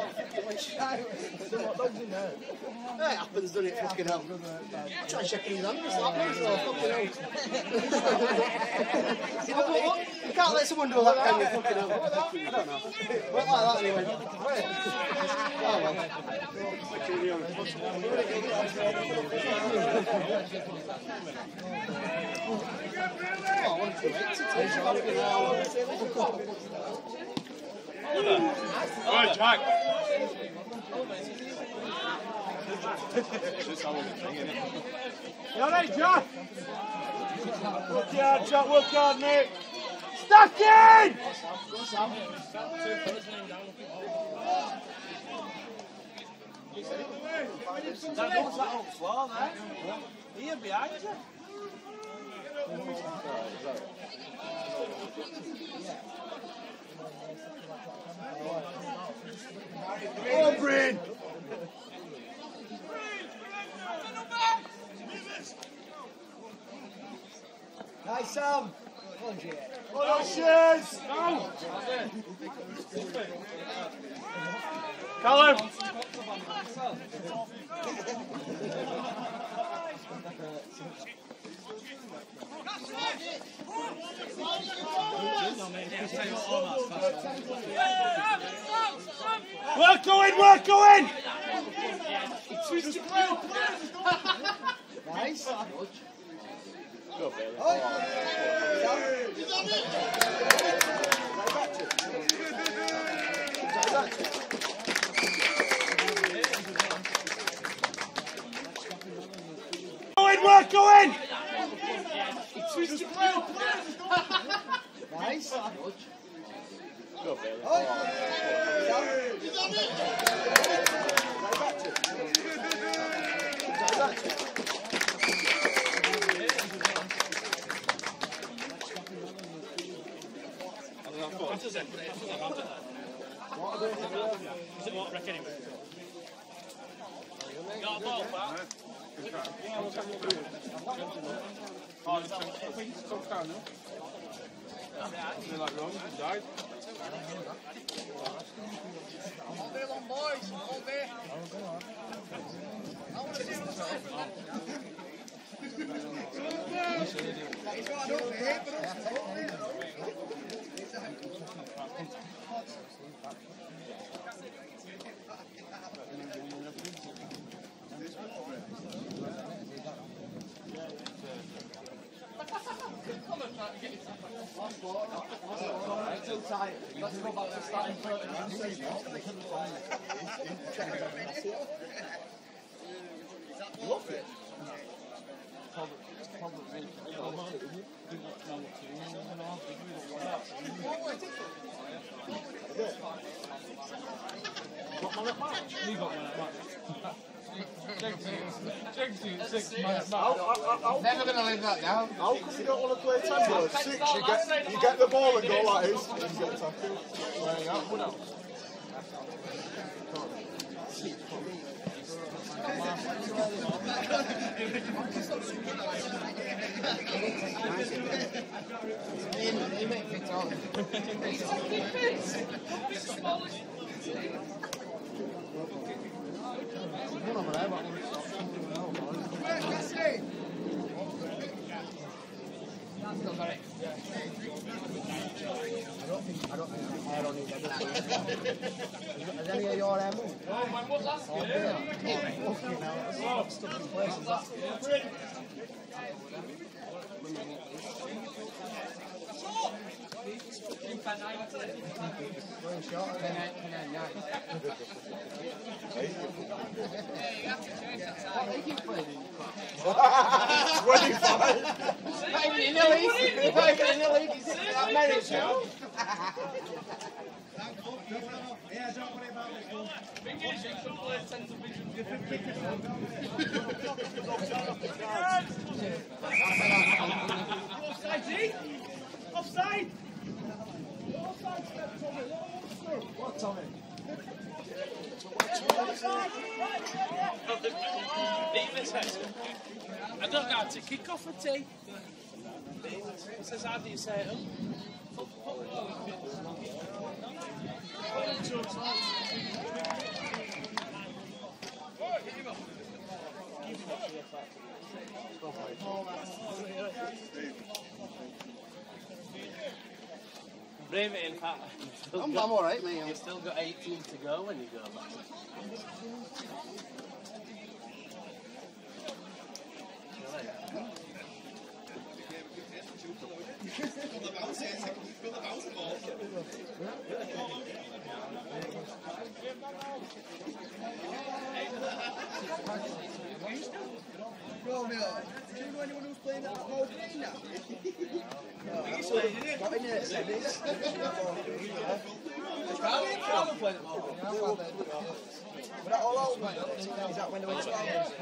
Speaker 3: It happens, doesn't it? Fucking hell. Try and check his hand. It's like that, so fucking hell. You can't let someone do that, can you? Fucking hell. I don't know. Went like that anyway. Oh, well. Oh, 1-2-8.
Speaker 8: Alright, Jack. You alright, Jack? Work hard, Jack, work hard, mate. Stuck in!
Speaker 2: That goes that up slow, there. Here behind you.
Speaker 3: Oh, Bryn! Nice, Sam.
Speaker 8: Oh, cheers! No! Callum! Work going, work going!
Speaker 3: Nice.
Speaker 1: Go, Bailey.
Speaker 4: go in!
Speaker 3: Nice.
Speaker 1: Does it not wreck anyway? Got a ball back?
Speaker 5: Oh, is that touchdown, no? They're like wrong, died.
Speaker 2: All day long, boys. All day. I want to see what's happening. It's what I don't hate, but it's totally.
Speaker 3: Too tight. Let's go back to starting point.
Speaker 2: Love it.
Speaker 3: Never going to leave that down.
Speaker 4: How come you don't want to play 10 goals? 6, you get the ball and go like this, and you get tackled. Well, yeah, what else?
Speaker 3: You make it on. I don't think the hair on his head. Has any of your hair moved?
Speaker 8: Oh, man, what last year?
Speaker 3: Fucking hell, it's stuck in place. Is that? Going short. 10-9. What league you played in?
Speaker 4: 25.
Speaker 3: Not even in the league. Not even in the league. He's in that merit now.
Speaker 4: Yeah, don't worry about this one.
Speaker 8: Thing is, you can play 10 divisions.
Speaker 4: Offside, see? Offside! Offside step, Tommy. What, Tommy?
Speaker 1: I don't know how to kick off a tee. It says, how do you say it? Brave it in, Pat.
Speaker 3: I'm alright, mate.
Speaker 1: You've still got 18 to go when you go back.
Speaker 2: Romeo, do you know anyone who's playing at the whole green now? Not in the semis. But that all out, is that when they went to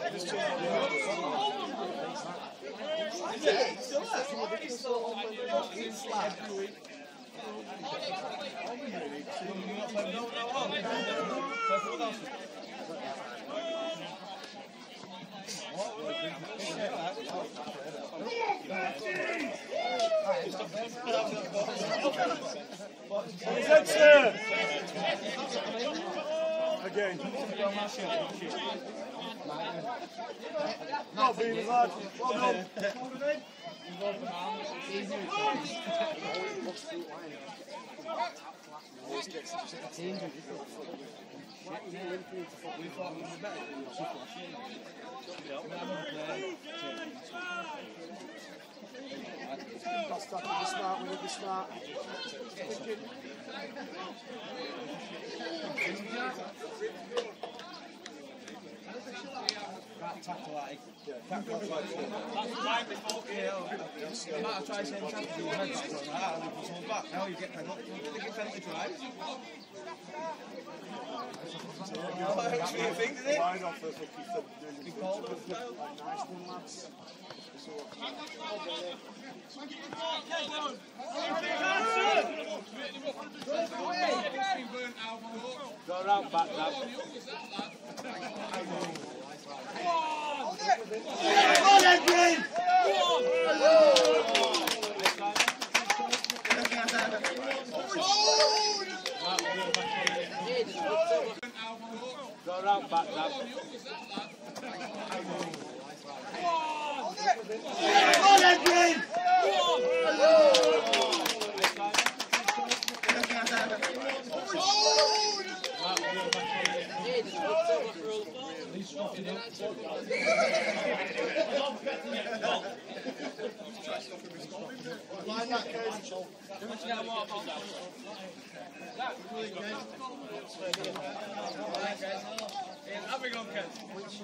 Speaker 4: Again. Not being lad. Well done. That's that with the start, we need the start.
Speaker 5: can't tackle like. Can't cross like.
Speaker 8: That's right before.
Speaker 5: You might have tried saying tackle your head back on that, and if someone's back, now you get penalty. You get penalty tries. What do you think, did it?
Speaker 4: Line off the fucking thing.
Speaker 5: Be called up.
Speaker 4: Nice one, lads.
Speaker 1: Go around back, Dad. Go around back, Dad.
Speaker 4: Line that case.
Speaker 8: Have we gone, Ken?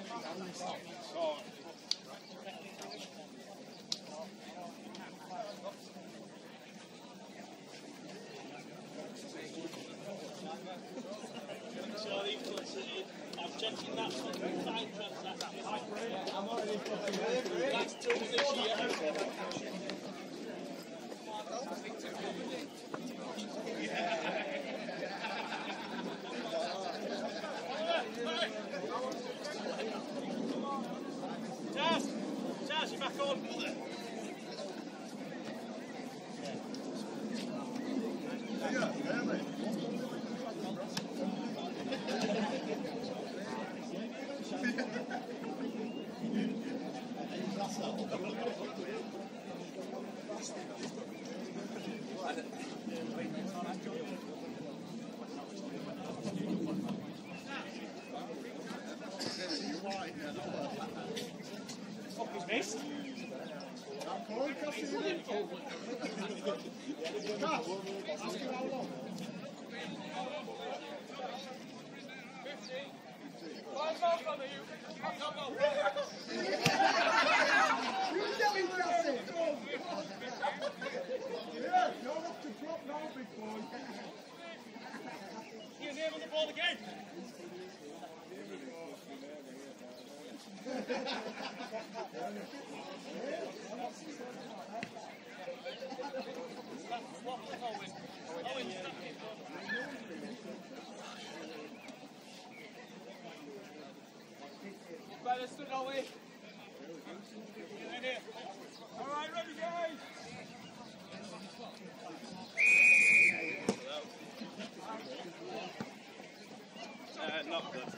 Speaker 1: I'm checking that fucking time trap. I'm already fucking ready. That's till this year. Jazz, you back on.
Speaker 8: You're near on the ball again.
Speaker 5: Better stood away.
Speaker 8: All right, ready, guys.
Speaker 1: Not good.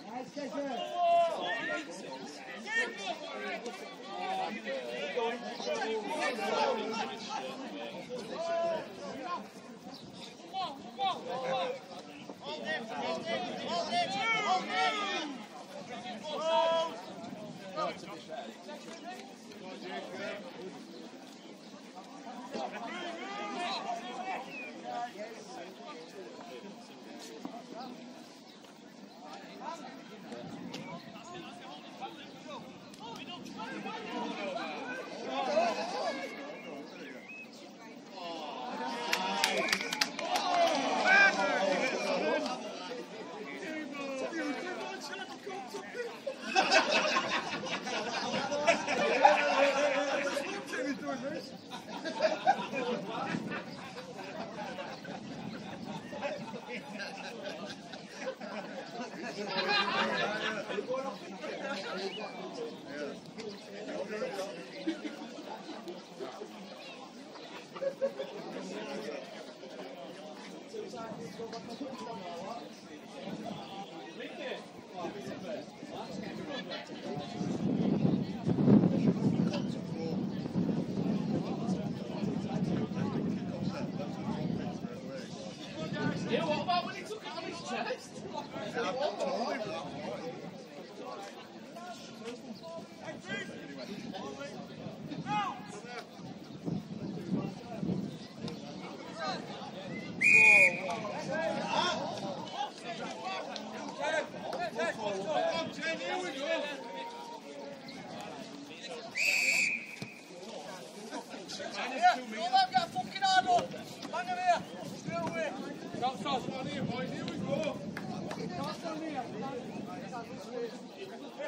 Speaker 8: Yeah, what about when he took it on his chest?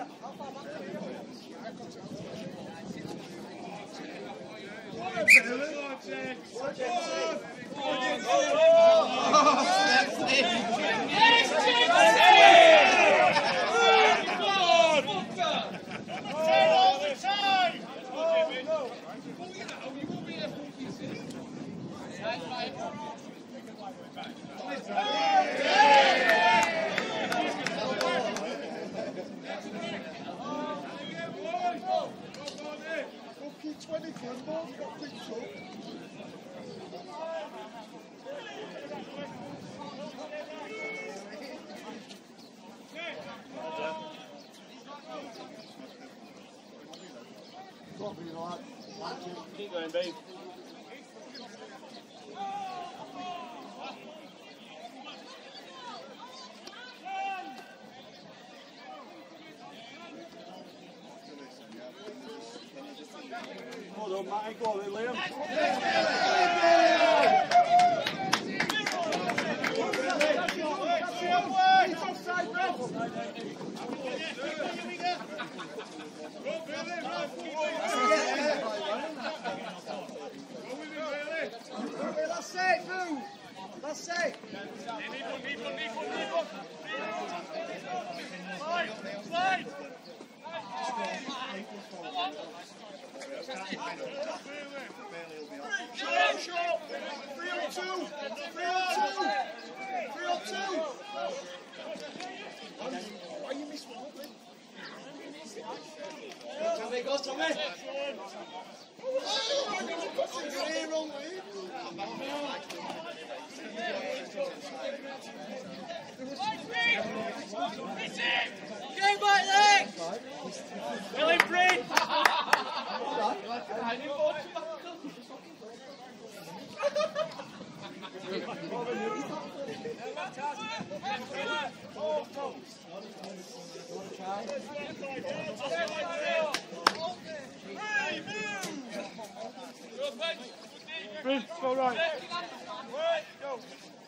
Speaker 1: Keep going, babe. Hold on, Matty, go on then, Liam.
Speaker 4: That's it, move! That's it!
Speaker 8: Slide! Slide!
Speaker 4: Shot! Shot! 3-on-2! 3-on-2! 3-on-2! Why you miss one?
Speaker 5: Tommy, go, Tommy!
Speaker 8: Go back there! Willie Breed!
Speaker 1: Go right.
Speaker 8: Go!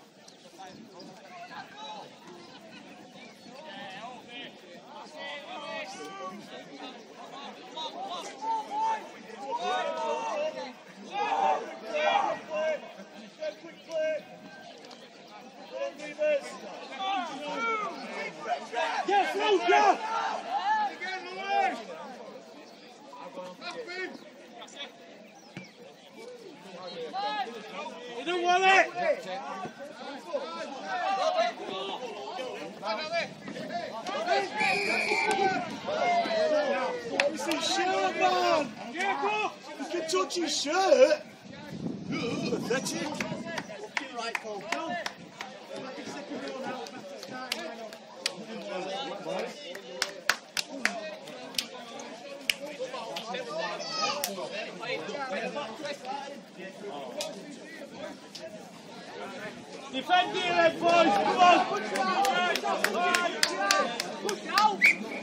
Speaker 1: Yes, Luca! You don't want it!
Speaker 4: It's his shirt, man! You can touch his shirt! Pathetic!
Speaker 3: Fucking right, Paul. Come.
Speaker 1: Defend the head, boys! Come on! Push out!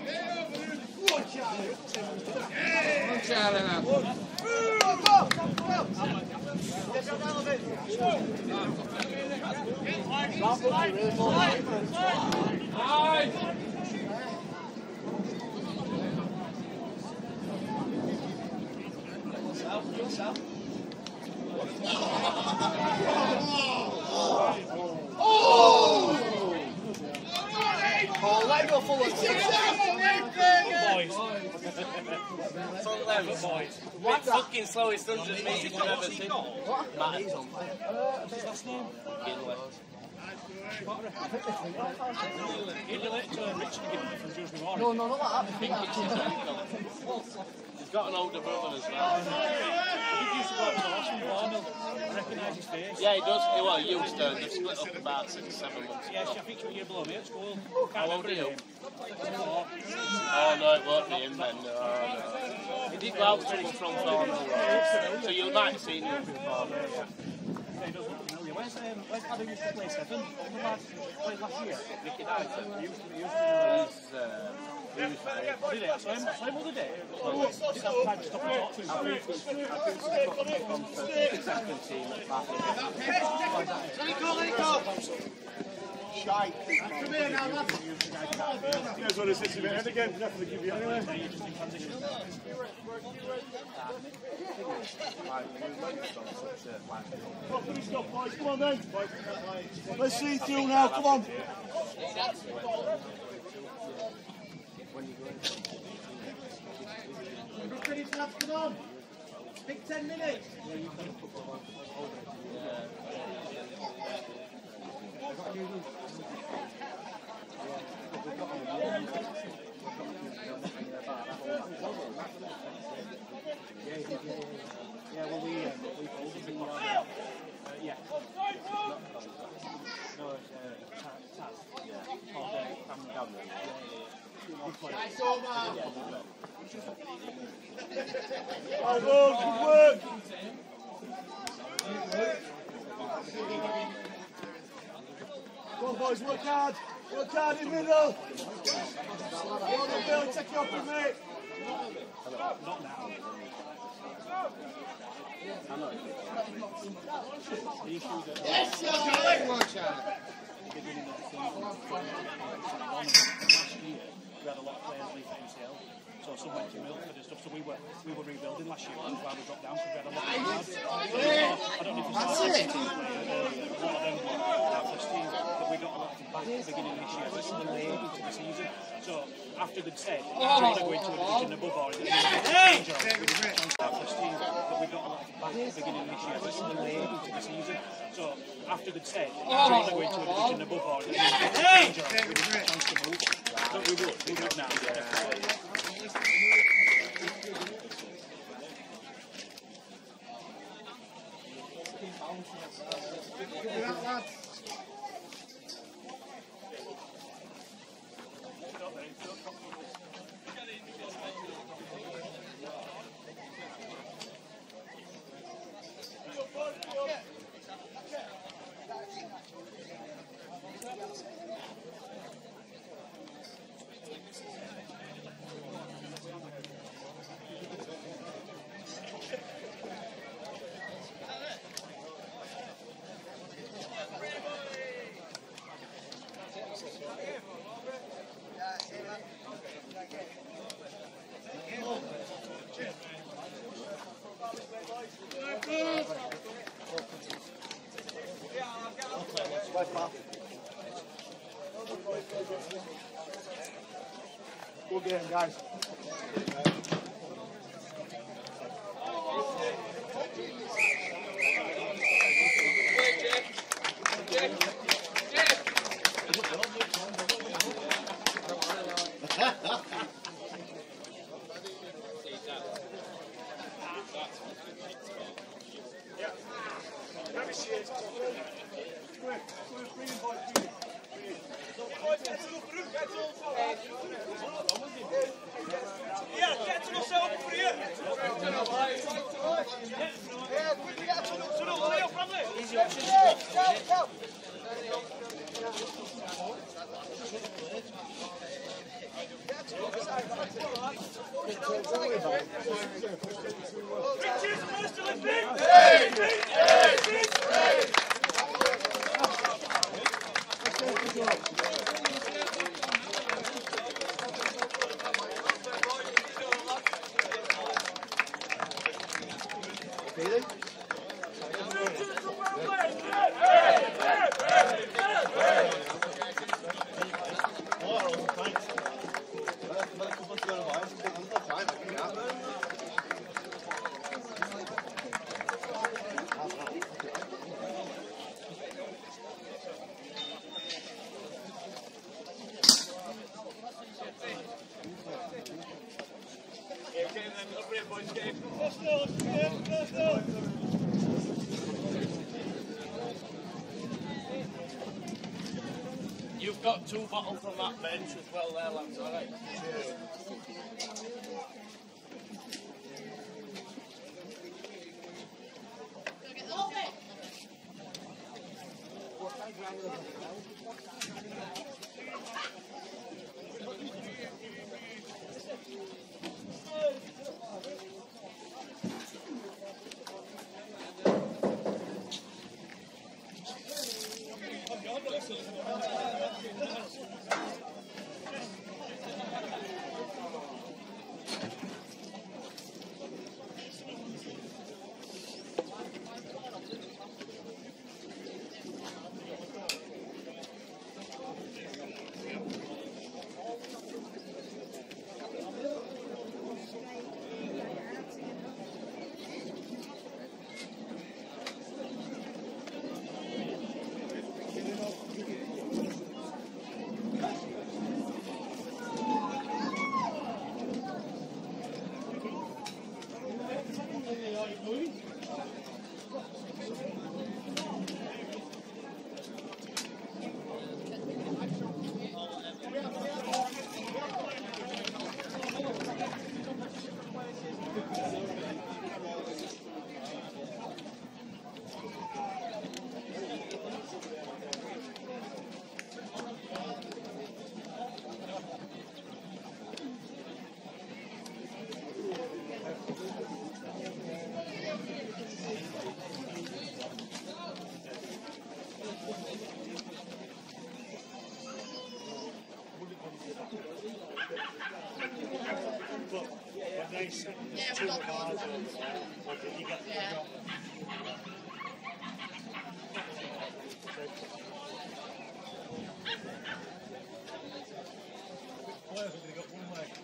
Speaker 5: Oh, let go full of
Speaker 1: Boys.
Speaker 5: What's fucking slowest 100 metres you've ever seen. Matt, he's on fire.
Speaker 1: What's his last name? He related to Richard Gibbon from Dewsbury Morning.
Speaker 3: No, not that.
Speaker 5: He's got an older brother as well.
Speaker 1: He used to go to the house from Barnell. I recognise his face.
Speaker 5: Yeah, he does. Well, he used to. They've split up about 6-7 months.
Speaker 1: Yeah, I think she was a year below me at school.
Speaker 5: How old are you? Oh no, it won't be him then. No. He did go out pretty strong Barnell. So you might have seen him before.
Speaker 1: He does look familiar. Where's Adam used to play 7? Played last year.
Speaker 5: Ricky Dyson.
Speaker 1: He used to
Speaker 5: He's
Speaker 1: did it? I saw him the other day. I didn't have time to stop and talk to him.
Speaker 5: from the second team at Bath.
Speaker 4: Let it go! shite. Come here now, lads. Here's what it is in it again. Definitely give you anyway. Properly stop, boys. Come on then. Let's see through now. Come on.
Speaker 3: Good finish, lads. Come on. Pick 10 minutes.
Speaker 1: Yeah, well, we folded the yeah. No, it's Taz. Oh, Bramley.
Speaker 4: Oh, good work. Come on, boys, work hard. Work hard in the middle. Come on, Bill, take you off with me.
Speaker 1: Not now. The issue that
Speaker 3: Yes, Charlie. Come on, Charlie.
Speaker 1: beginning of the season, last year we had a lot of players leave for MCL, so some went to Milford and stuff. So we were rebuilding last year, which is why we dropped down, because we had a lot of lads. I don't know if you saw the team players earlier, a lot of them were our first team, but we got a lot of them back at the beginning of this year. This is the late into the season. So after they'd said, do you want to go into a division above or in the our first team, but we got a lot of them back at the beginning of this year. This is the late into the season. So after they'd said, do you want to go into a division above or in the chance to move. But we would now, yeah.
Speaker 4: Good game, guys.
Speaker 5: You've got 2 bottles from that bench as well there, lads, alright?
Speaker 4: Excellent. nice. It's too hard. You get the job. Players have only got one leg.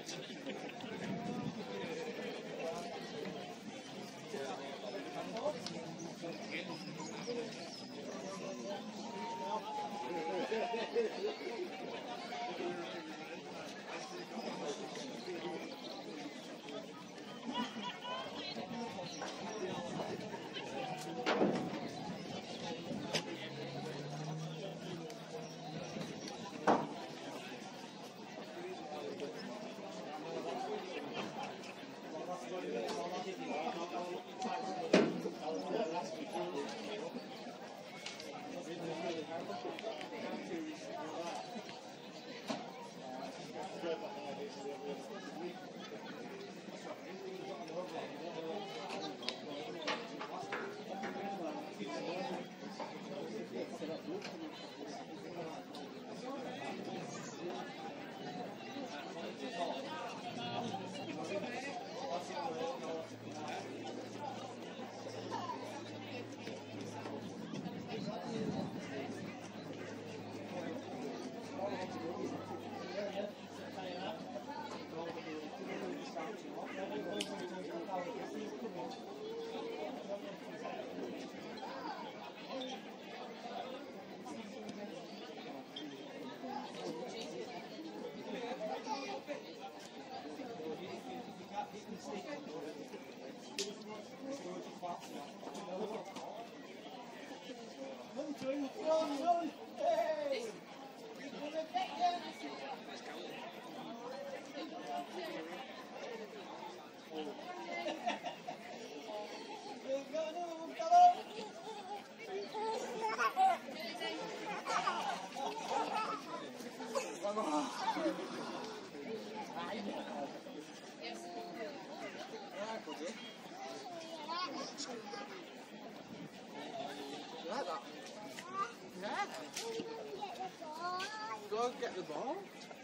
Speaker 3: Go and get the ball.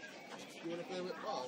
Speaker 3: You want to play with ball?